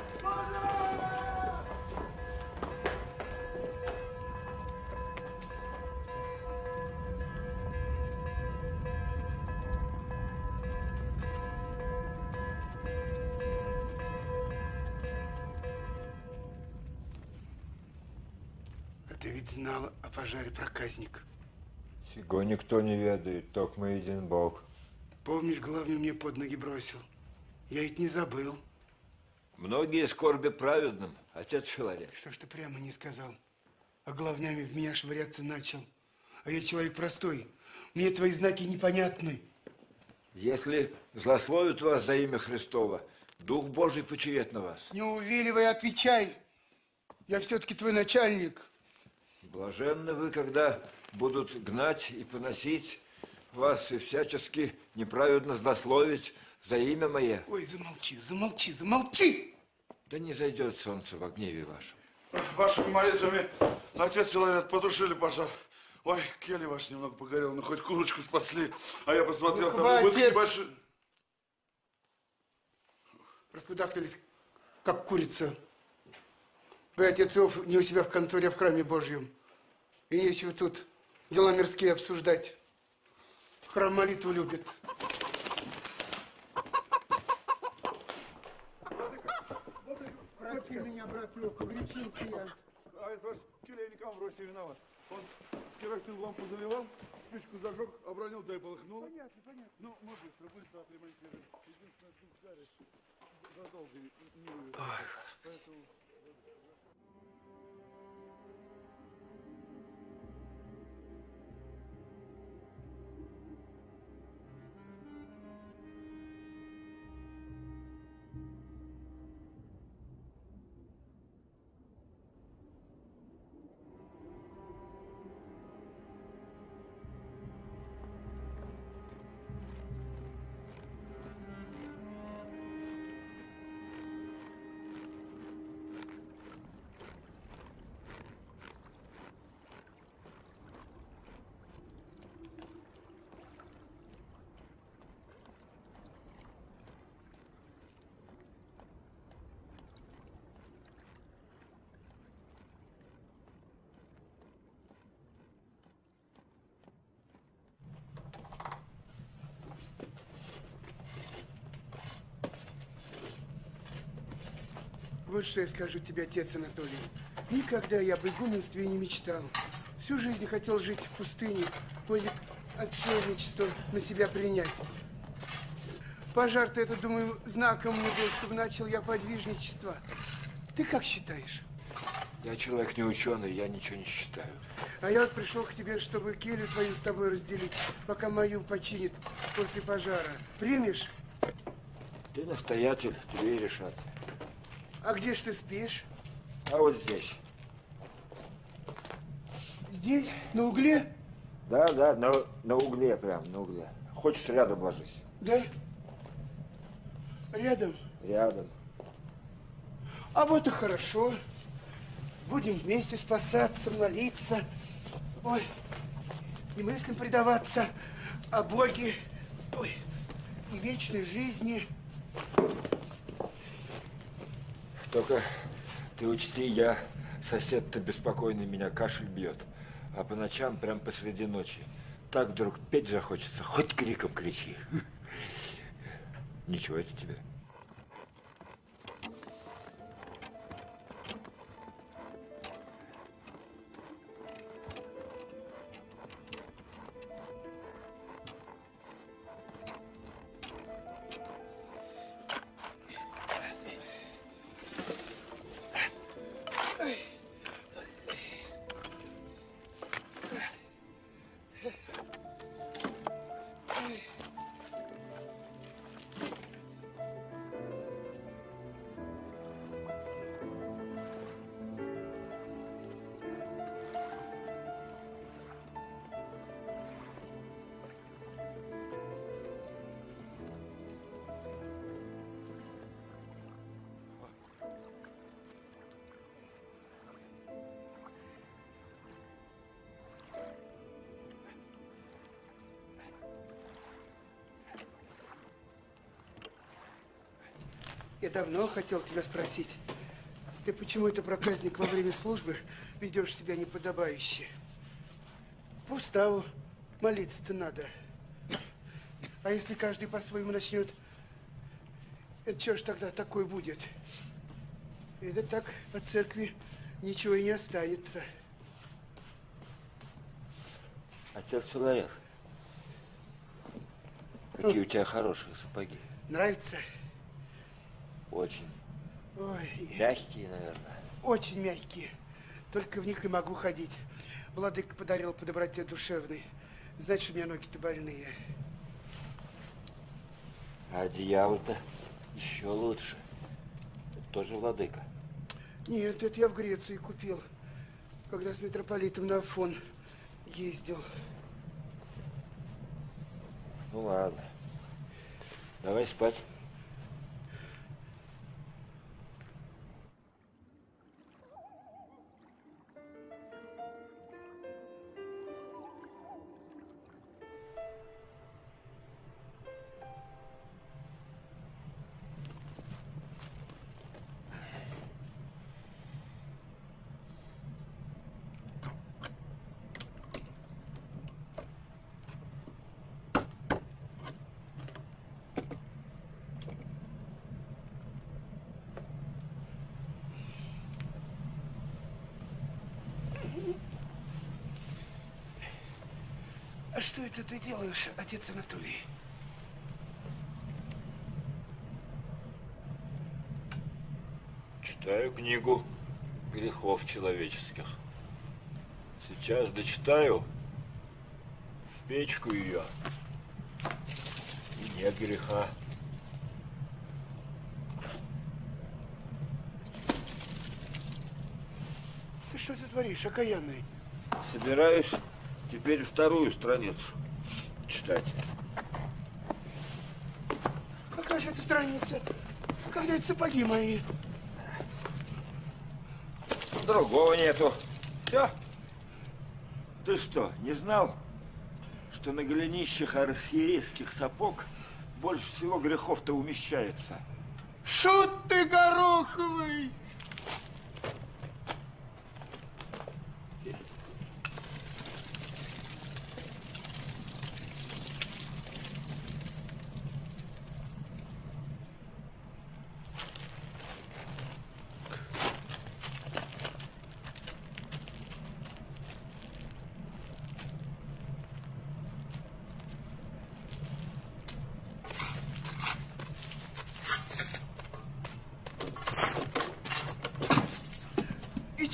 Ты ведь знал о пожаре, проказник.
Сего никто не ведает, только мы един Бог.
Помнишь, главный мне под ноги бросил? Я ведь не забыл.
Многие скорби праведным, отец Филарет.
Что ж ты прямо не сказал? А главнями в меня швыряться начал. А я человек простой. Мне твои знаки непонятны.
Если злословят вас за имя Христово, Дух Божий почиет на вас.
Не увиливай, отвечай. Я все-таки твой начальник.
Блаженны вы, когда будут гнать и поносить вас и всячески неправедно злословить за имя мое.
Ой, замолчи, замолчи, замолчи!
Да не зайдет солнце во гневе вашем.
Вашими молитвами, отец Филарет, потушили пожар. Ой, келья ваш немного погорел, но хоть курочку спасли. А я посмотрел,
ну,
там убытки большие.
Раскудахтались, как курица. Вы, отец Иов, не у себя в конторе, а в храме Божьем. И нечего тут дела мирские обсуждать. Храм молитву любит. Прости меня, брат Лёха, горячился я.
А это ваш келья никому в росе виноват. Он керосин в лампу заливал, спичку зажег, обронил, да и полыхнул.
Понятно, понятно.
Ну, мы быстро, быстро отремонтируем. Единственное, дух гарит задолго не вывез. Поэтому...
Вот что я скажу тебе, отец Анатолий. Никогда я об игуменстве не мечтал. Всю жизнь хотел жить в пустыне, подвиг отшельничества на себя принять. Пожар-то это, думаю, знаком мне был, чтобы начал я подвижничество. Ты как считаешь?
Я человек не ученый, я ничего не считаю.
А я вот пришел к тебе, чтобы келью твою с тобой разделить, пока мою починит после пожара. Примешь?
Ты настоятель, тебе и решать.
А где ж ты спишь?
А вот здесь.
Здесь? На угле?
Да, да, на, на угле прям, на угле. Хочешь, рядом ложись.
Да? Рядом?
Рядом.
А вот и хорошо. Будем вместе спасаться, молиться. Ой, не мыслям предаваться, о Боге, ой, и вечной жизни.
Только ты учти, я, сосед-то беспокойный, меня кашель бьет. А по ночам, прям посреди ночи, так вдруг петь захочется, хоть криком кричи. Ничего это тебе.
Я давно хотел тебя спросить, ты почему это проказник во время службы ведешь себя неподобающе? По уставу молиться-то надо. А если каждый по-своему начнет, это что ж тогда такое будет? Это так от церкви ничего и не останется.
Отец Филарет, какие у тебя хорошие сапоги.
Нравится?
Очень.
Ой.
Мягкие, наверное.
Очень мягкие. Только в них и могу ходить. Владыка подарил по доброте душевной. Значит, у меня ноги-то больные.
А одеяло-то еще лучше. Это тоже владыка.
Нет, это я в Греции купил, когда с митрополитом на Афон ездил.
Ну ладно. Давай спать.
А что это ты делаешь, отец Анатолий?
Читаю книгу грехов человеческих. Сейчас дочитаю, в печку ее, и нет греха.
Ты что ты творишь, окаянный?
Собираюсь теперь вторую страницу читать.
Какая же это страница? Когда это сапоги мои?
Другого нету. Все. Ты что, не знал, что на голенищах архиерейских сапог больше всего грехов-то умещается?
Шут ты гороховый!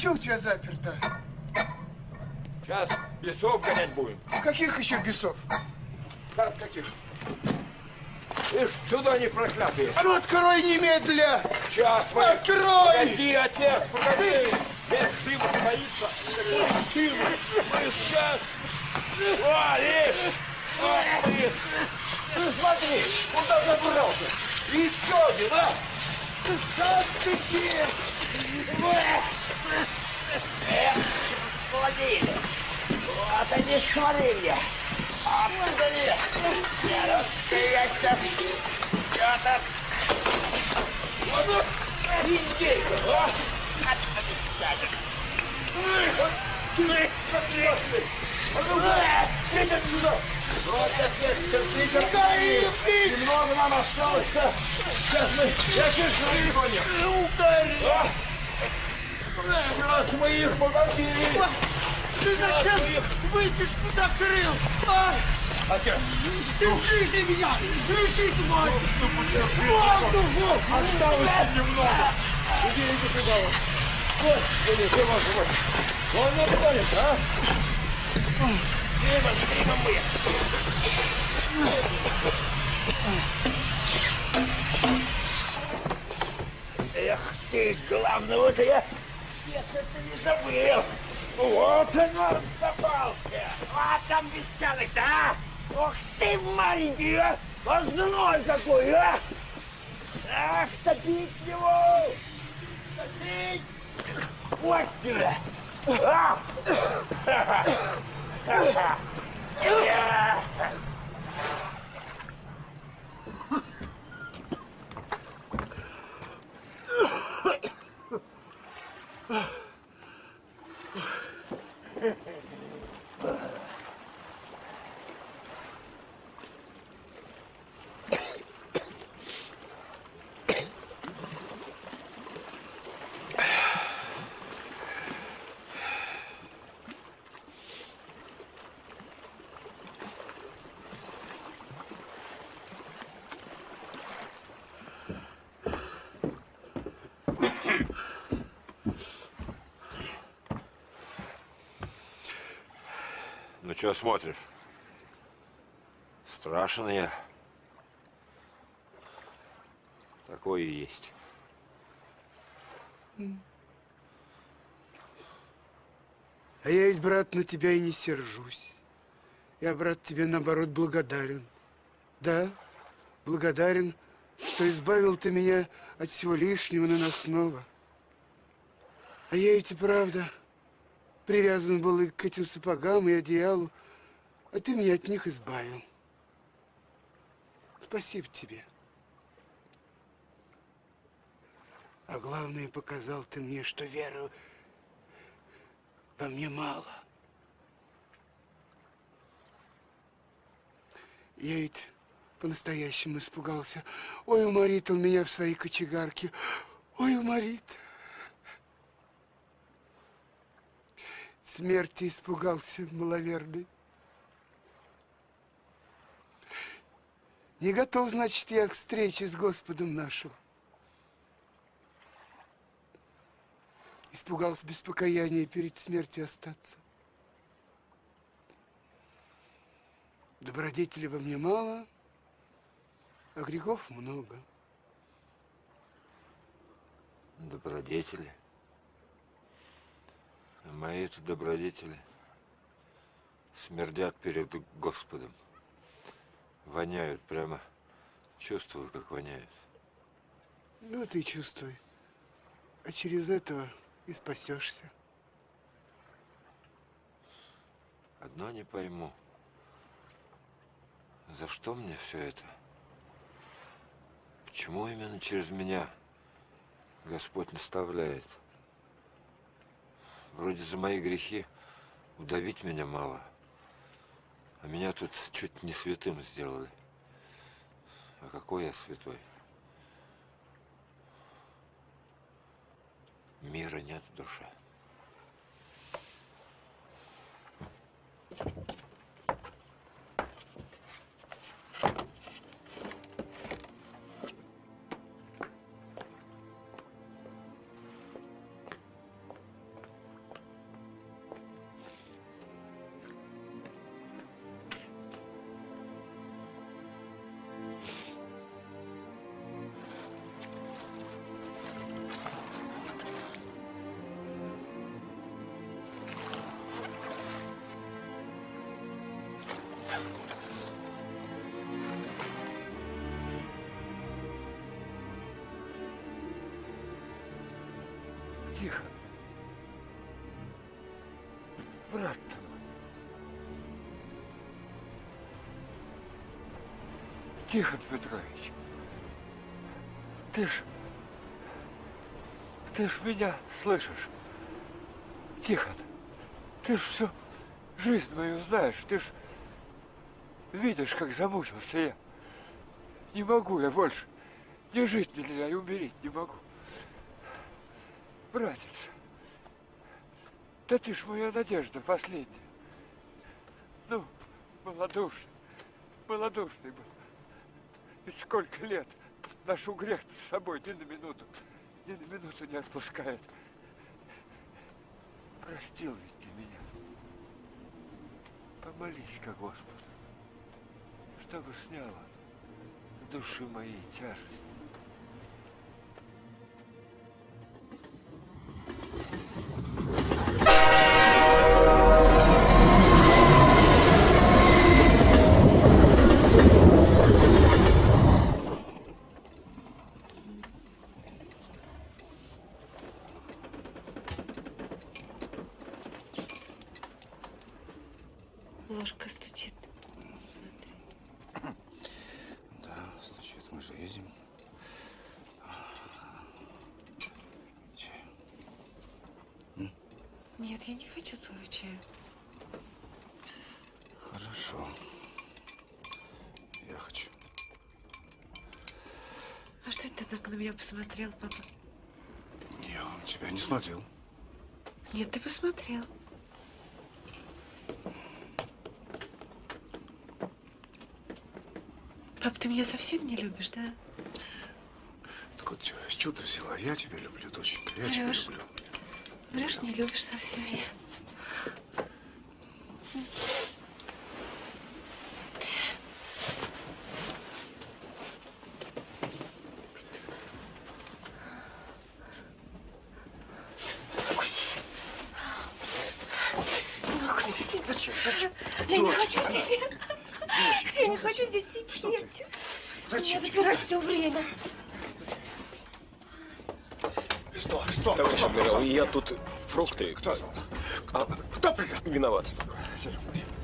Чего у тебя заперто?
Сейчас бесов гонять будем.
Каких еще бесов?
Как каких? Ишь, сюда они проклятые.
А ну открой немедля!
Сейчас мы...
Открой!
Погоди, отец, погоди! Весь Дымов боится. Дымов, мы сейчас... О, видишь? Ох ты! Смотри, куда забрался? Еще один, а?
Сам ты где? Эх, сходили. Вот они шварили. А погоди. Я сейчас все так. Вот индейка, а? Обещали. Ты, смотри. Иди отсюда. Вот отец, терпи, терпи. Немного нам осталось. Сейчас мы... Я честно не понял. Ударь. Раз мы их погодили. Ты зачем вытяжку закрыл? А? Отец! Держите меня! Держите, мать! Воздух! Осталось немного! Иди, иди сюда вот! Господи, ты можешь вот! Он находит, а? Дима, Дима, мы! Эх ты, главного-то я честно-то не забыл! Вот он попался! А там бесценок-то, а! Ох ты, маленький, а! А злой какой, а! Ах, топить его! Топить! Вот сюда! А! Ха-ха!
Ну, чего смотришь? Страшен я. Такое и есть.
А я ведь, брат, на тебя и не сержусь. Я, брат, тебе, наоборот, благодарен. Да, благодарен, что избавил ты меня от всего лишнего наносного. А я ведь и правда привязан был и к этим сапогам, и одеялу, а ты меня от них избавил. Спасибо тебе. А главное, показал ты мне, что веры во мне мало. Я ведь по-настоящему испугался. Ой, уморит он меня в своей кочегарке. Ой, уморит. Смерти испугался маловерный. Не готов, значит, я к встрече с Господом нашим. Испугался без покаяния перед смертью остаться. Добродетели во мне мало, а грехов много.
Добродетели? А мои-то добродетели смердят перед Господом. Воняют прямо. Чувствую, как воняют.
Ну, ты чувствуй. А через этого и спасешься.
Одно не пойму. За что мне все это? Почему именно через меня Господь наставляет? Вроде за мои грехи удавить меня мало. А меня тут чуть не святым сделали. А какой я святой? Мира нет в душе.
Тихо. Брат-то мой. Тихон Петрович. Ты ж... Ты ж меня слышишь. Тихон. Ты ж всю жизнь мою знаешь. Ты ж видишь, как замучился я. Не могу я больше. Не жить нельзя и умереть не могу. Братец, да ты ж моя надежда последняя. Ну, малодушный, малодушный был. Ведь сколько лет ношу грех с собой, ни на минуту, ни на минуту не отпускает. Простил ведь ты меня. Помолись-ка Господу, чтобы снял с души моей тяжесть.
Ложка стучит. Смотри.
Да, стучит. Мы же едем. Чай. М?
Нет, я не хочу твоего чая.
Хорошо. Я хочу.
А что это ты так на меня посмотрел, папа?
Я на тебя не смотрел.
Нет, ты посмотрел. Пап, ты меня совсем не любишь, да?
Так вот, с чего ты взяла? Я тебя люблю, доченька. Я тебя
Врешь.
люблю.
Врешь, не любишь совсем меня.
Зачем? Зачем?
Я не
Доченька,
хочу
она-
сидеть.
Доченька,
Я
ну
не хочу здесь сидеть.
Что ты? Зачем?
Меня запирать все время.
Что? Что?
Товарищ
Кто?
адмирал, я тут фрукты.
Кто?
А,
Кто приказ?
виноват.
Серега,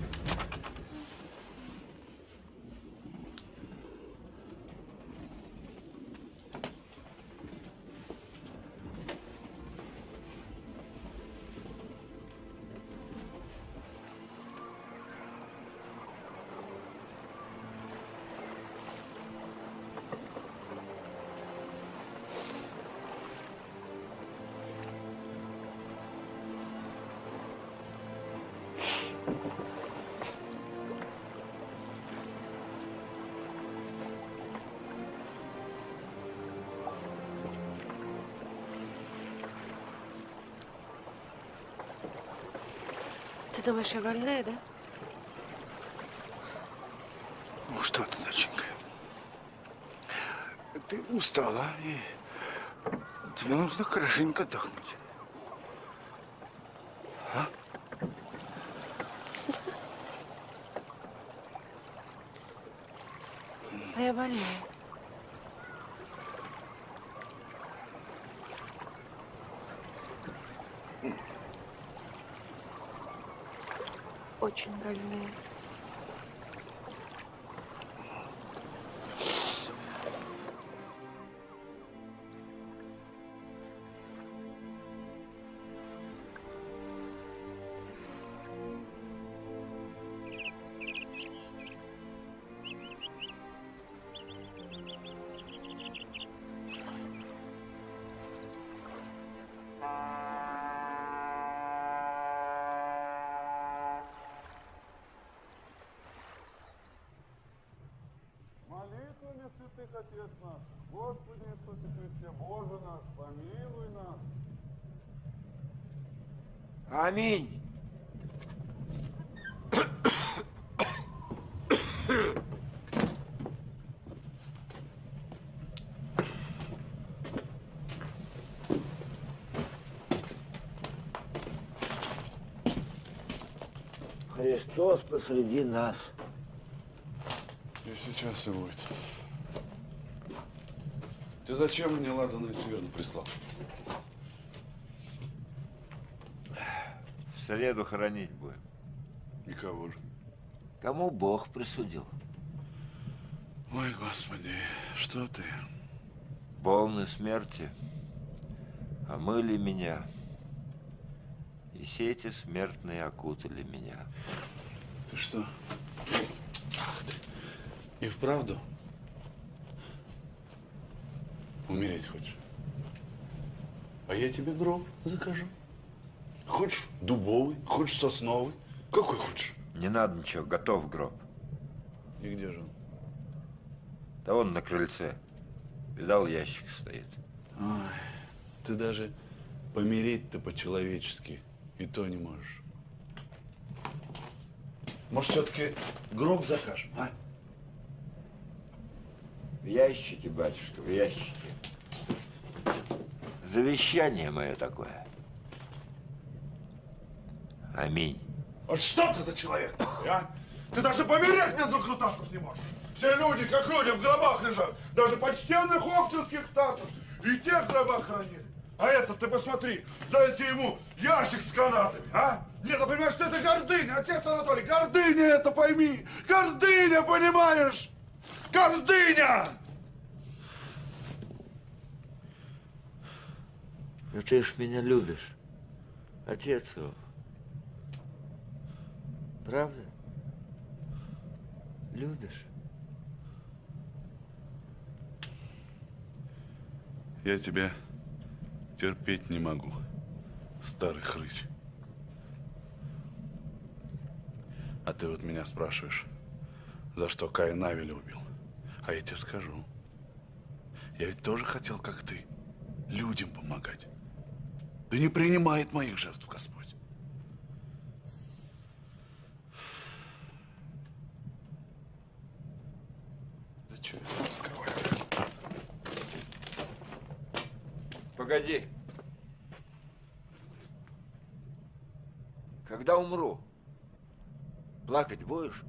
Ты думаешь, я больная, да?
Ну что ты, доченька? Ты устала, и тебе нужно хорошенько отдохнуть. А?
А я больная. Очень больная.
Молитвами святых Отец наш, Господи Иисусе Христе, Боже наш, помилуй нас.
Аминь. Христос посреди нас.
И сейчас и будет. Ты зачем мне ладаный смирно прислал?
среду хоронить будем.
Никого же.
Кому Бог присудил?
Ой, Господи, что ты?
Волны смерти омыли меня, и сети смертные окутали меня.
Ты что? Ах ты. И вправду? Умереть хочешь? А я тебе гроб закажу. Хочешь дубовый, хочешь сосновый. Какой хочешь?
Не надо ничего, готов гроб.
И где же он?
Да вон на крыльце. Видал, ящик стоит.
Ой, ты даже помереть-то по-человечески и то не можешь. Может, все-таки гроб закажем, а?
В ящике, батюшка, в ящике. Завещание мое такое. Аминь.
Вот что ты за человек такой, а? Ты даже помереть без выкрутасов не можешь. Все люди, как люди, в гробах лежат. Даже почтенных оптинских стасов. И тех в гробах хоронили. А этот, ты посмотри, дайте ему ящик с канатами, а? Нет, ты понимаешь, что это гордыня, отец Анатолий, гордыня это пойми. Гордыня, понимаешь? Гордыня!
Ну ты ж меня любишь, отец его. Правда? Любишь?
Я тебя терпеть не могу, старый хрыч. А ты вот меня спрашиваешь, за что Каин Авеля убил. А я тебе скажу. Я ведь тоже хотел, как ты, людям помогать. Да не принимает моих жертв Господь. Да что я с тобой разговариваю?
Погоди. Когда умру, плакать будешь?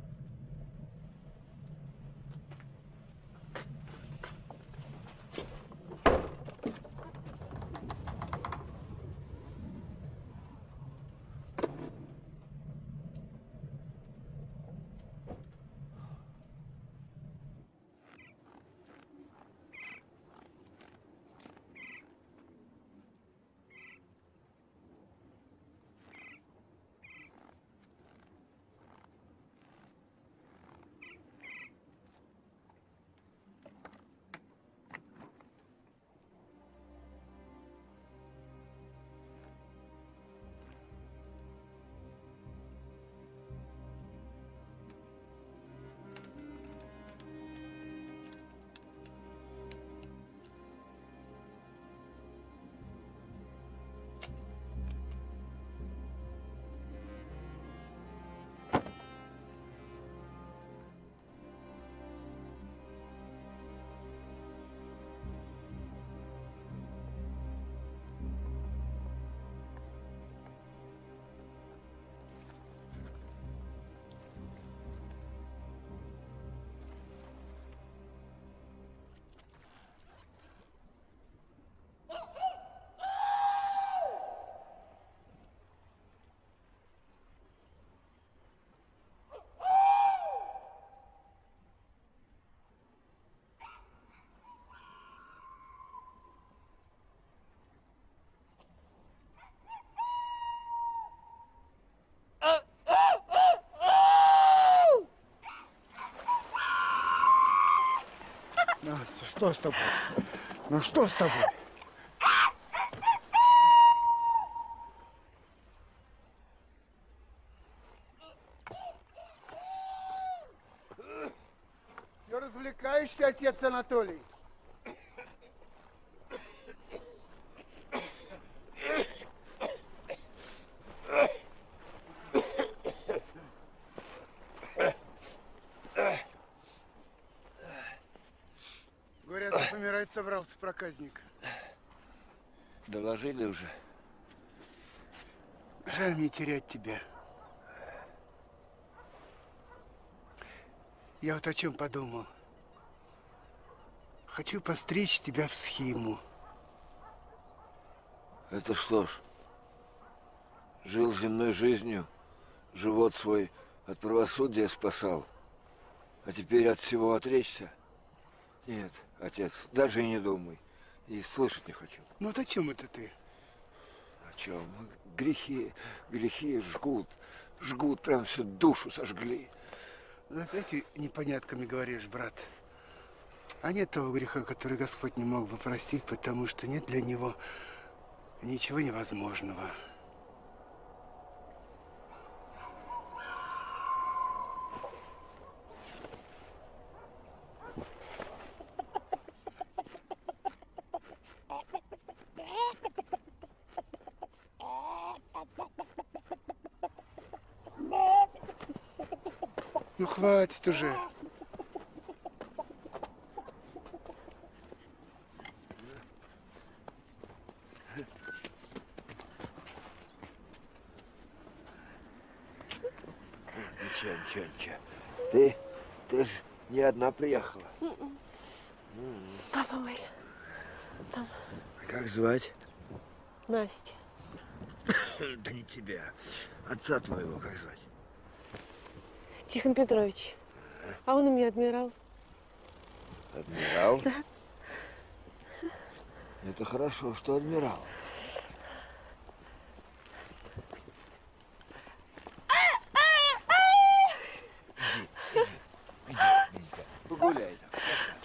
Настя, что с тобой? Ну что с тобой? Все развлекаешься, отец Анатолий? Говорят, ты помирать собрался, проказник.
Доложили уже.
Жаль мне терять тебя. Я вот о чем подумал. Хочу постричь тебя в схиму.
Это что ж,
Жил земной жизнью, живот свой от правосудия спасал. А теперь от всего отречься? Нет, отец, даже и не думай. И слышать не хочу.
Ну вот о чем это ты?
О чем? Грехи, грехи жгут, жгут, прям всю душу сожгли.
Ну, опять непонятками говоришь, брат. А нет того греха, который Господь не мог бы простить, потому что нет для него ничего невозможного. Ну, хватит уже.
Ничего, ничего, ничего. Ты, ты же не одна приехала.
Папа мой. Там.
Как звать?
Настя.
Да не тебя. Отца твоего как звать?
Тихон Петрович. А он у меня адмирал.
Адмирал?
Да.
Это хорошо, что адмирал. Иди, иди, иди, иди. Погуляй там.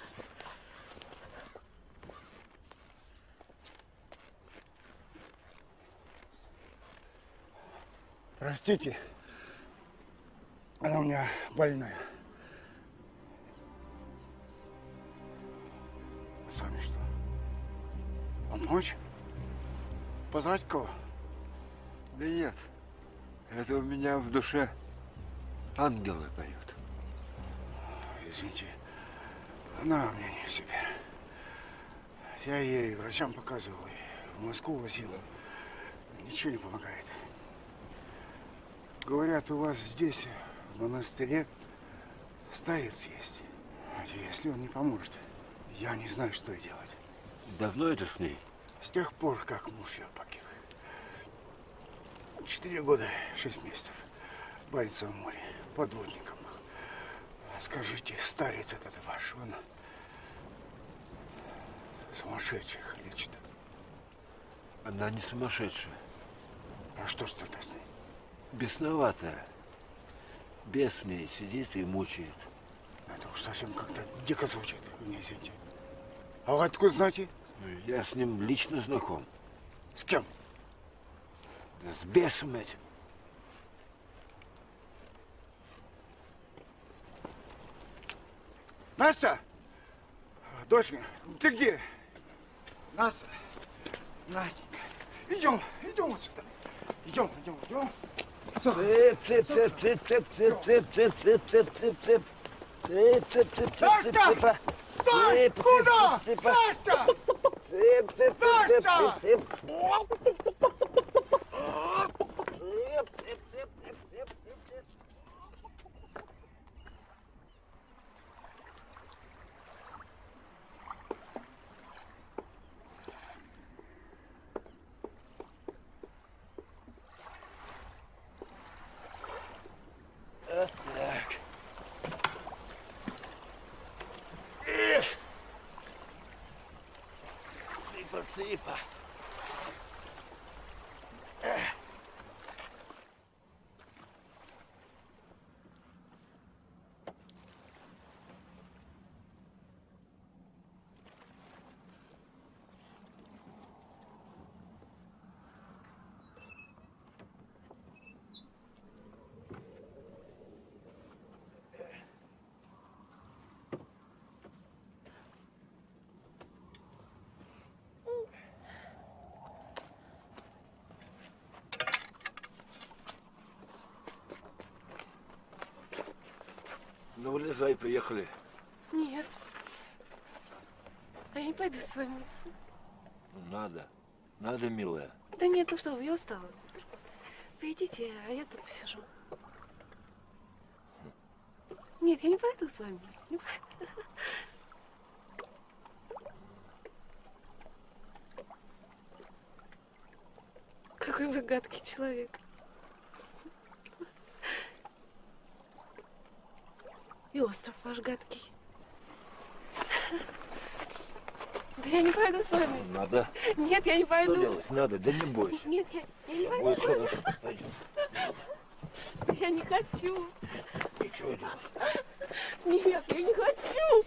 Простите, она у меня больная. А сами что? Помочь? Позвать кого?
Да нет, это у меня в душе ангелы поют.
Извините, она у меня не в себе. Я ей врачам показывал, и в Москву возил. Ничего не помогает. Говорят, у вас здесь, в монастыре, старец есть. Если он не поможет, я не знаю, что и делать.
Давно это с ней?
С тех пор, как муж ее погиб. Четыре года, шесть месяцев. В Баренцевом море, подводником. Скажите, старец этот ваш, он сумасшедших лечит?
Она не сумасшедшая.
А что ж тогда с ней?
Бесноватая. Бес в ней сидит и мучает.
Это уж совсем как-то дико звучит, не извините. А вы откуда знаете?
Я с ним лично знаком.
С кем?
Да с бесом этим.
Настя! Дочка, ты где? Настя! Настенька! Идем, идем вот сюда. Идем, идем, идем.
Цып, цып, цып, цып, цып, цып, цып, цып, цып, цып, цып. Цып, цып, цып, цып, цып, цыпа.
Стой! Куда? Настя!
Цып, цып, цып, цып, цып, цып. Так. Эх. Цыпа, цыпа. Эх. Ну, вылезай, приехали.
Нет. А я не пойду с вами.
Надо. Надо, милая.
Да нет, ну что вы, я устала. Вы идите, а я тут посижу. Нет, я не пойду с вами. Не пойду. Какой вы гадкий человек. И остров ваш гадкий. Да я не пойду с вами.
Надо.
Нет, я не пойду.
Что делать? Надо, да не бойся.
Нет, я, я не пойду.
Будет хорошо. Пойдем.
Я не хочу.
Ничего делать.
Нет, я не хочу.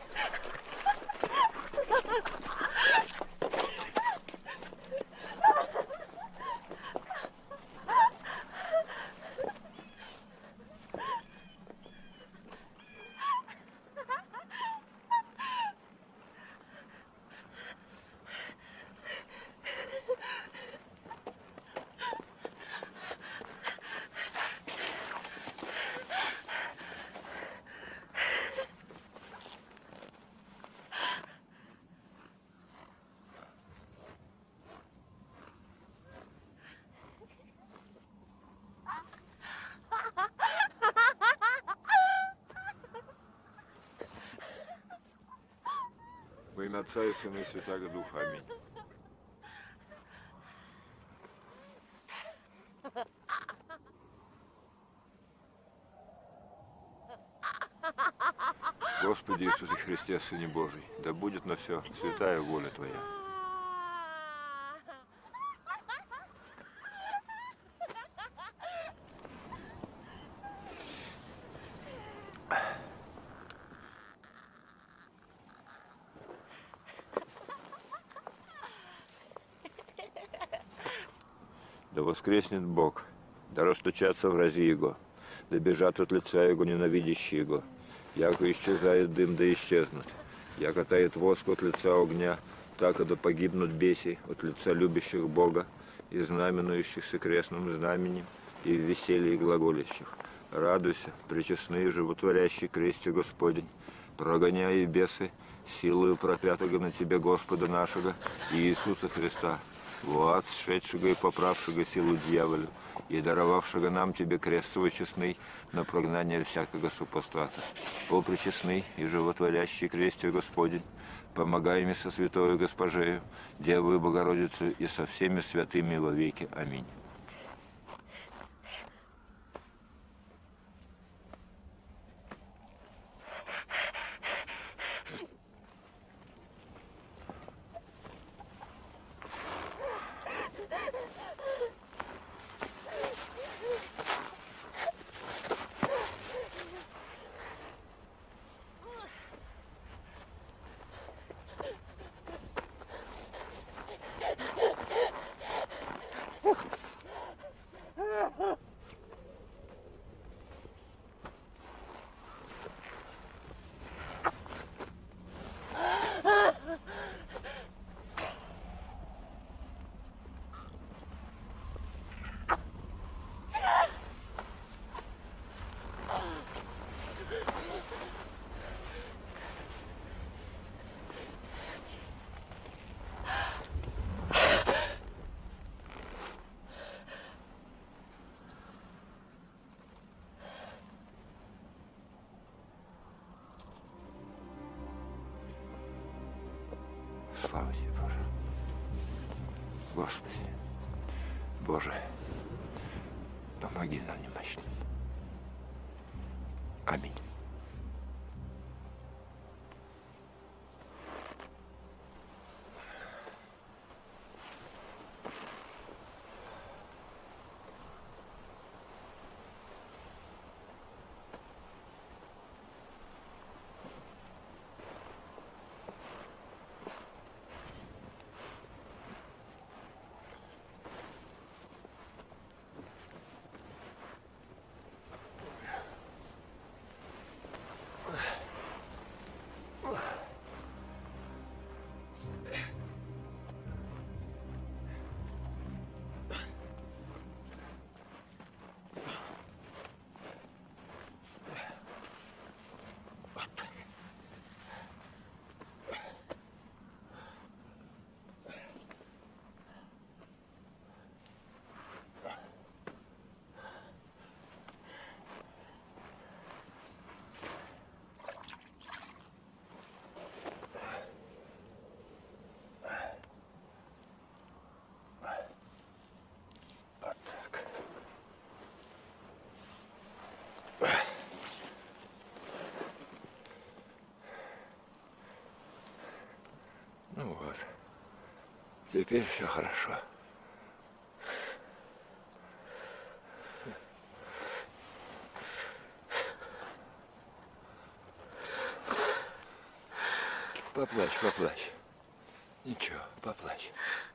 Во имя Отца и Сына и Святаго Духа. Аминь. Господи Иисусе Христе, Сыне Божий, да будет на все святая воля Твоя. Да воскреснет Бог, да растучатся врази Его, да бежат от лица Его ненавидящие Его. Яко исчезает дым, да исчезнут. Яко тает воск от лица огня, так и да погибнут беси от лица любящих Бога и знаменующихся крестным знаменем и в веселье глаголящих. Радуйся, пречестные животворящий кресте Господень, прогоняя бесы силою пропятого на тебе Господа нашего и Иисуса Христа, в ад сшедшего и поправшего силу дьяволю, и даровавшего нам тебе крест свой честный на прогнание всякого супостата. О пречестный и животворящий кресте Господень, помогай мне со святою Госпожею, Девою Богородицей и со всеми святыми во веки. Аминь. Слава тебе, Боже. Господи, Боже, помоги нам немощным. Аминь.
Теперь все хорошо. Поплачь, поплачь. Ничего, поплачь.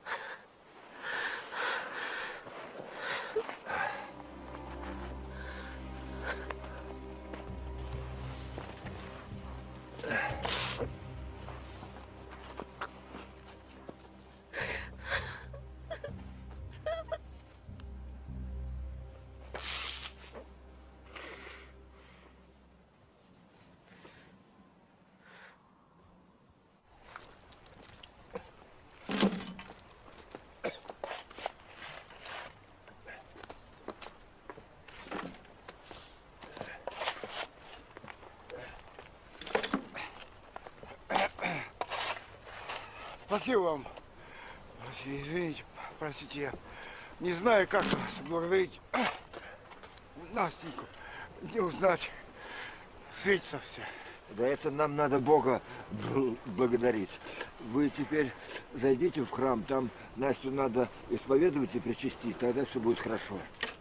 Спасибо вам. Извините, простите, я не знаю, как вас благодарить. Настеньку не узнать. Светится все.
Да это нам надо Бога благодарить. Вы теперь зайдите в храм, там Настю надо исповедовать и причастить, тогда все будет хорошо.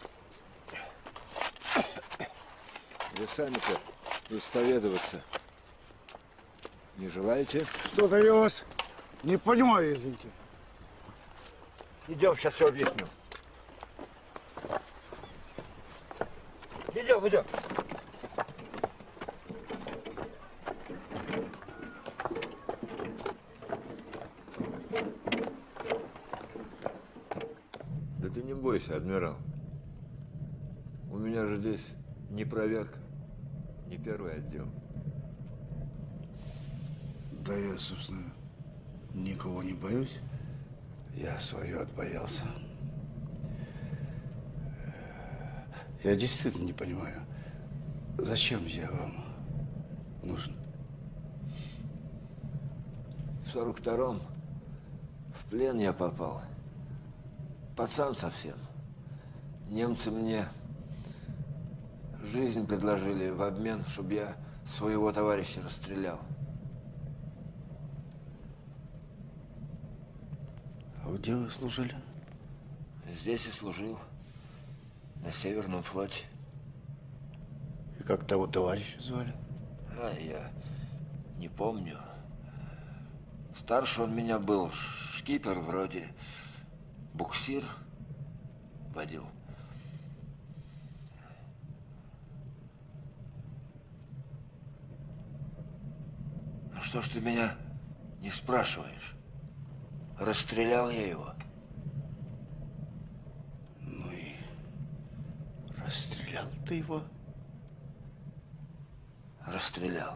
Вы сами-то исповедоваться не желаете?
Что-то я вас не понимаю, извините.
Идем, сейчас все объясню. Идем, идем. Да ты не бойся, адмирал. У меня же здесь не проверка, не первый отдел.
Да я, собственно, никого не боюсь. Я свое отбоялся. Я действительно не понимаю, зачем я вам нужен?
В сорок втором в плен я попал. Пацан совсем. Немцы мне жизнь предложили в обмен, чтобы я своего товарища расстрелял.
А где вы служили?
Здесь и служил. На Северном флоте.
И как того товарища звали?
А, я не помню. Старше он меня был. Шкипер вроде. Буксир водил. Ну что ж ты меня не спрашиваешь? Расстрелял я его.
Ну и расстрелял ты его?
Расстрелял.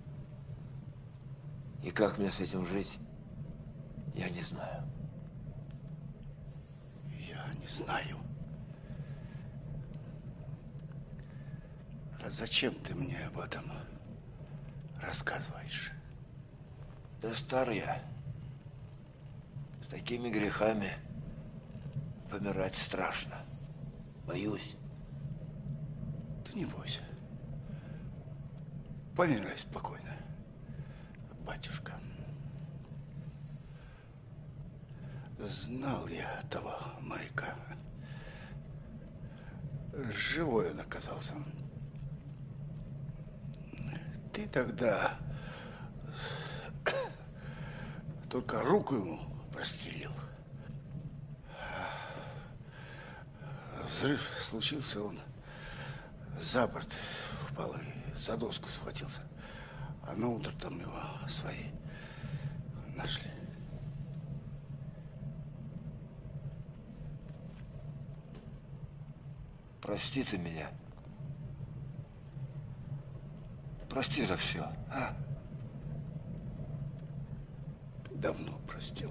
И как мне с этим жить, я не знаю.
Я не знаю. А зачем ты мне об этом рассказываешь?
Да стар я. С такими грехами помирать страшно. Боюсь.
Ты не бойся. Помирай спокойно, батюшка. Знал я того моряка. Живой он оказался. Ты тогда только руку ему прострелил. Взрыв случился, он за борт впал и за доску схватился. А на утро там его свои нашли.
Прости ты меня. Прости за все, а?
Давно простил.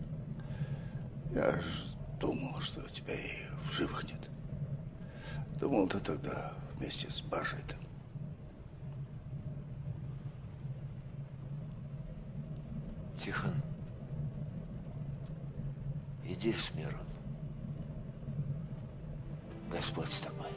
Я ж думал, что тебя и в живых нет. Думал, ты тогда вместе с баржей там.
Тихон, иди с миром. Господь с тобой.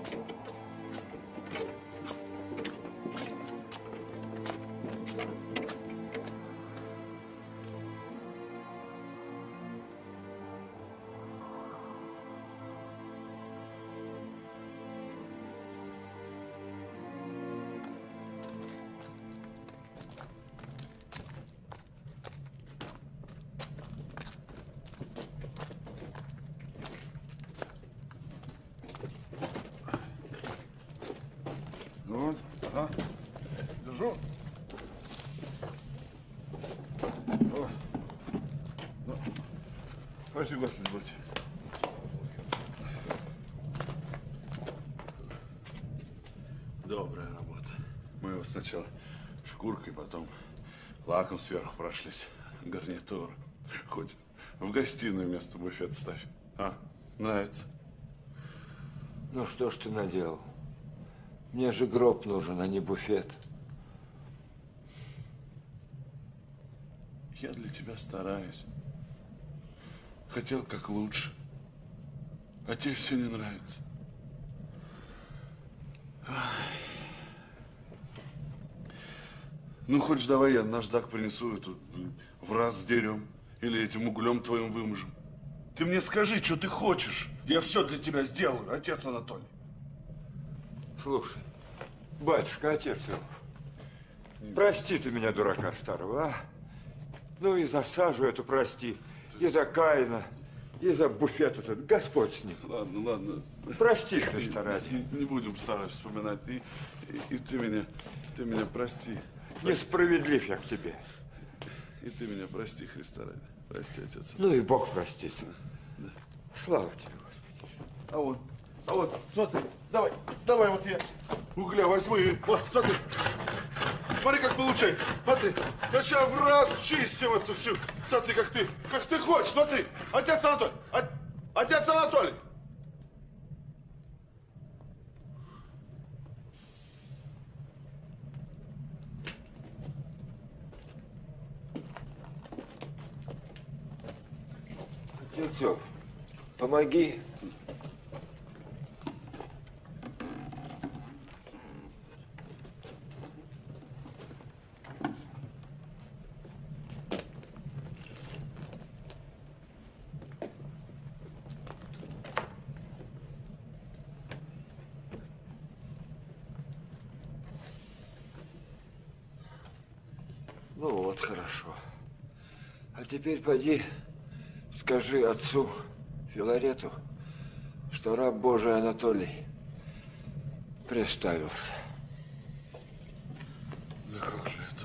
Вот, а, держу. О. Ну, спаси Господи, будь. Добрая работа. Мы его сначала шкуркой, потом лаком сверху прошлись. Гарнитур. Хоть в гостиную вместо буфета ставь. А, нравится?
Ну что ж ты наделал? Мне же гроб нужен, а не буфет.
Я для тебя стараюсь. Хотел как лучше. А тебе все не нравится. Ну, хочешь, давай я наждак принесу эту в раз с дерем. Или этим углем твоим выможем. Ты мне скажи, что ты хочешь. Я все для тебя сделаю, отец Анатолий.
Слушай, батюшка, отец Иов, прости ты меня, дурака старого, а? Ну и за сажу эту прости, и за Каина, и за буфет этот, Господь с ним.
Ладно, ладно.
Прости, Христа ради.
Не, не будем старым вспоминать. И, и, и ты меня, ты меня прости.
Несправедлив я к тебе.
И ты меня прости, Христа ради. Прости, отец.
Ну и Бог простит.
Да.
Слава тебе, Господи.
А вот, а вот, смотри, давай, давай вот я угля возьму и вот, смотри. Смотри, как получается. Смотри, сначала в раз чистим эту всю. Смотри, как ты, как ты хочешь, смотри. Отец Анатолий, от, отец Анатолий.
Отец Иов, помоги. Ну вот, хорошо. А теперь поди, скажи отцу Филарету, что раб Божий Анатолий приставился.
Да как же это?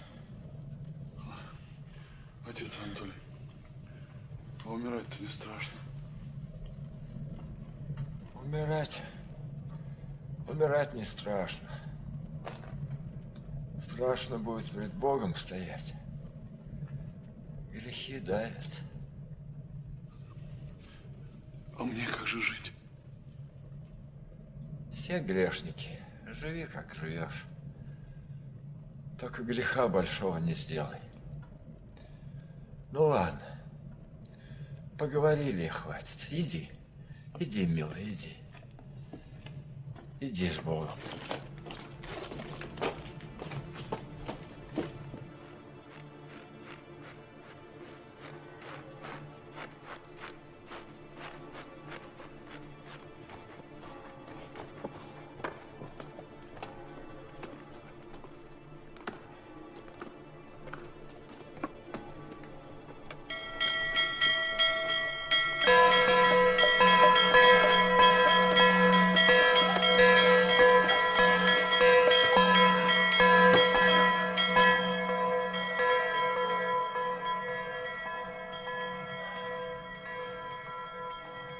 Отец Анатолий, а умирать-то не страшно?
Умирать, умирать не страшно. Страшно будет перед Богом стоять. Грехи давят.
А мне как же жить?
Все грешники. Живи, как живешь. Только греха большого не сделай. Ну ладно. Поговорили и хватит. Иди. Иди, милый, иди. Иди с Богом.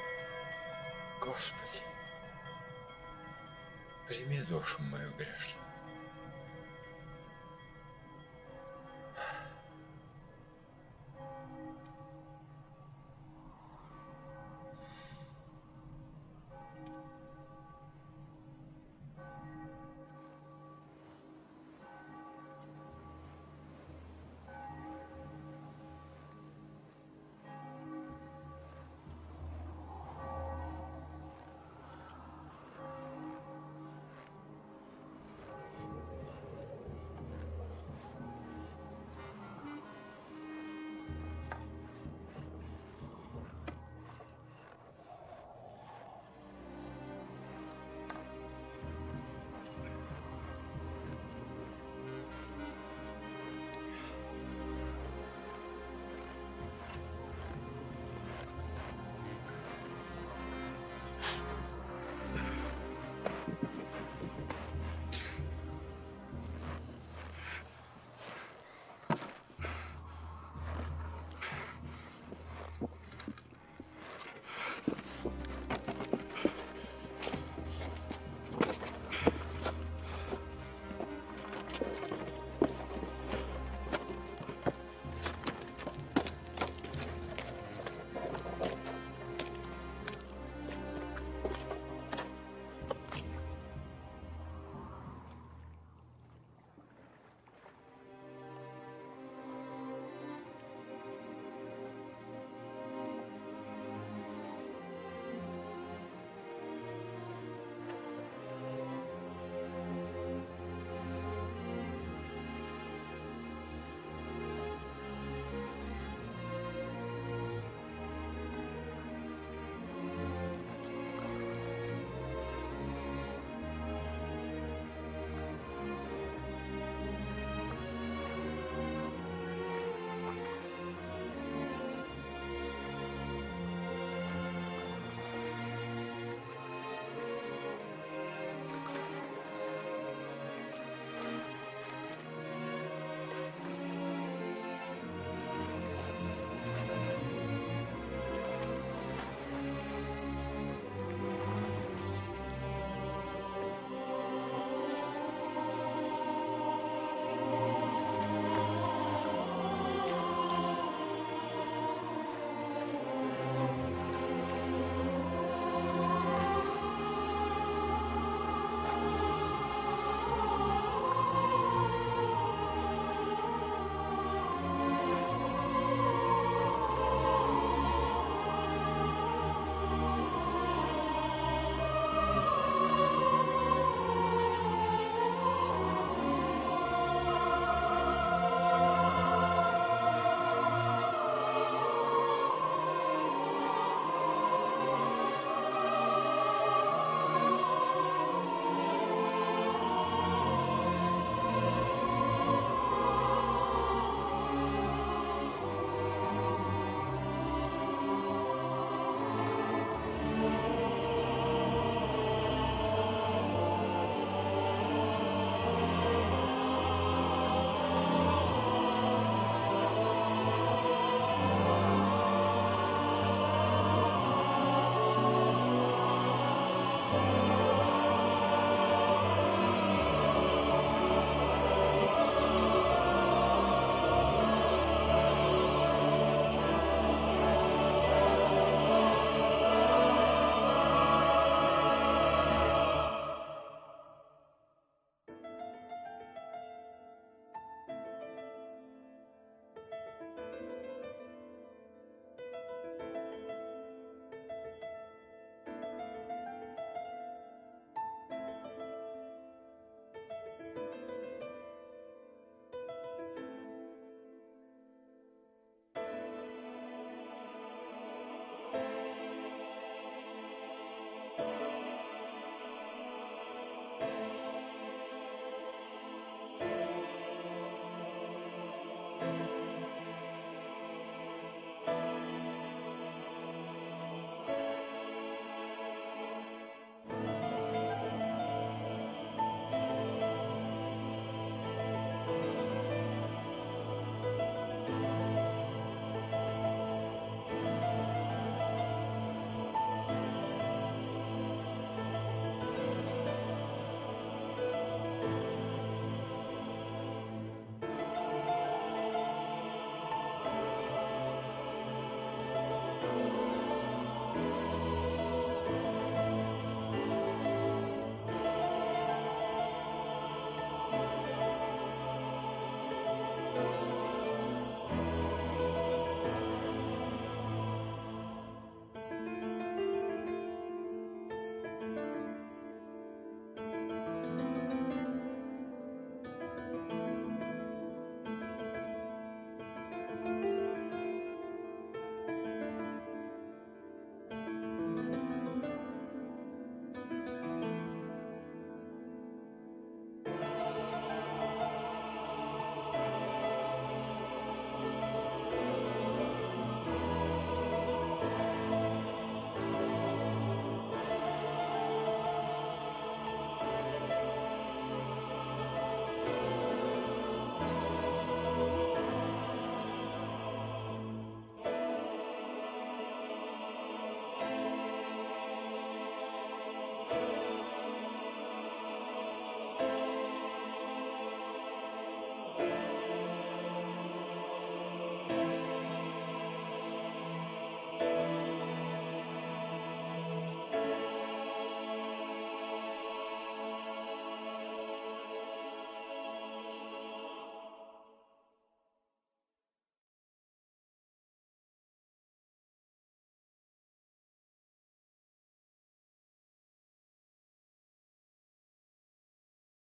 Господи, прими душу мою грешную.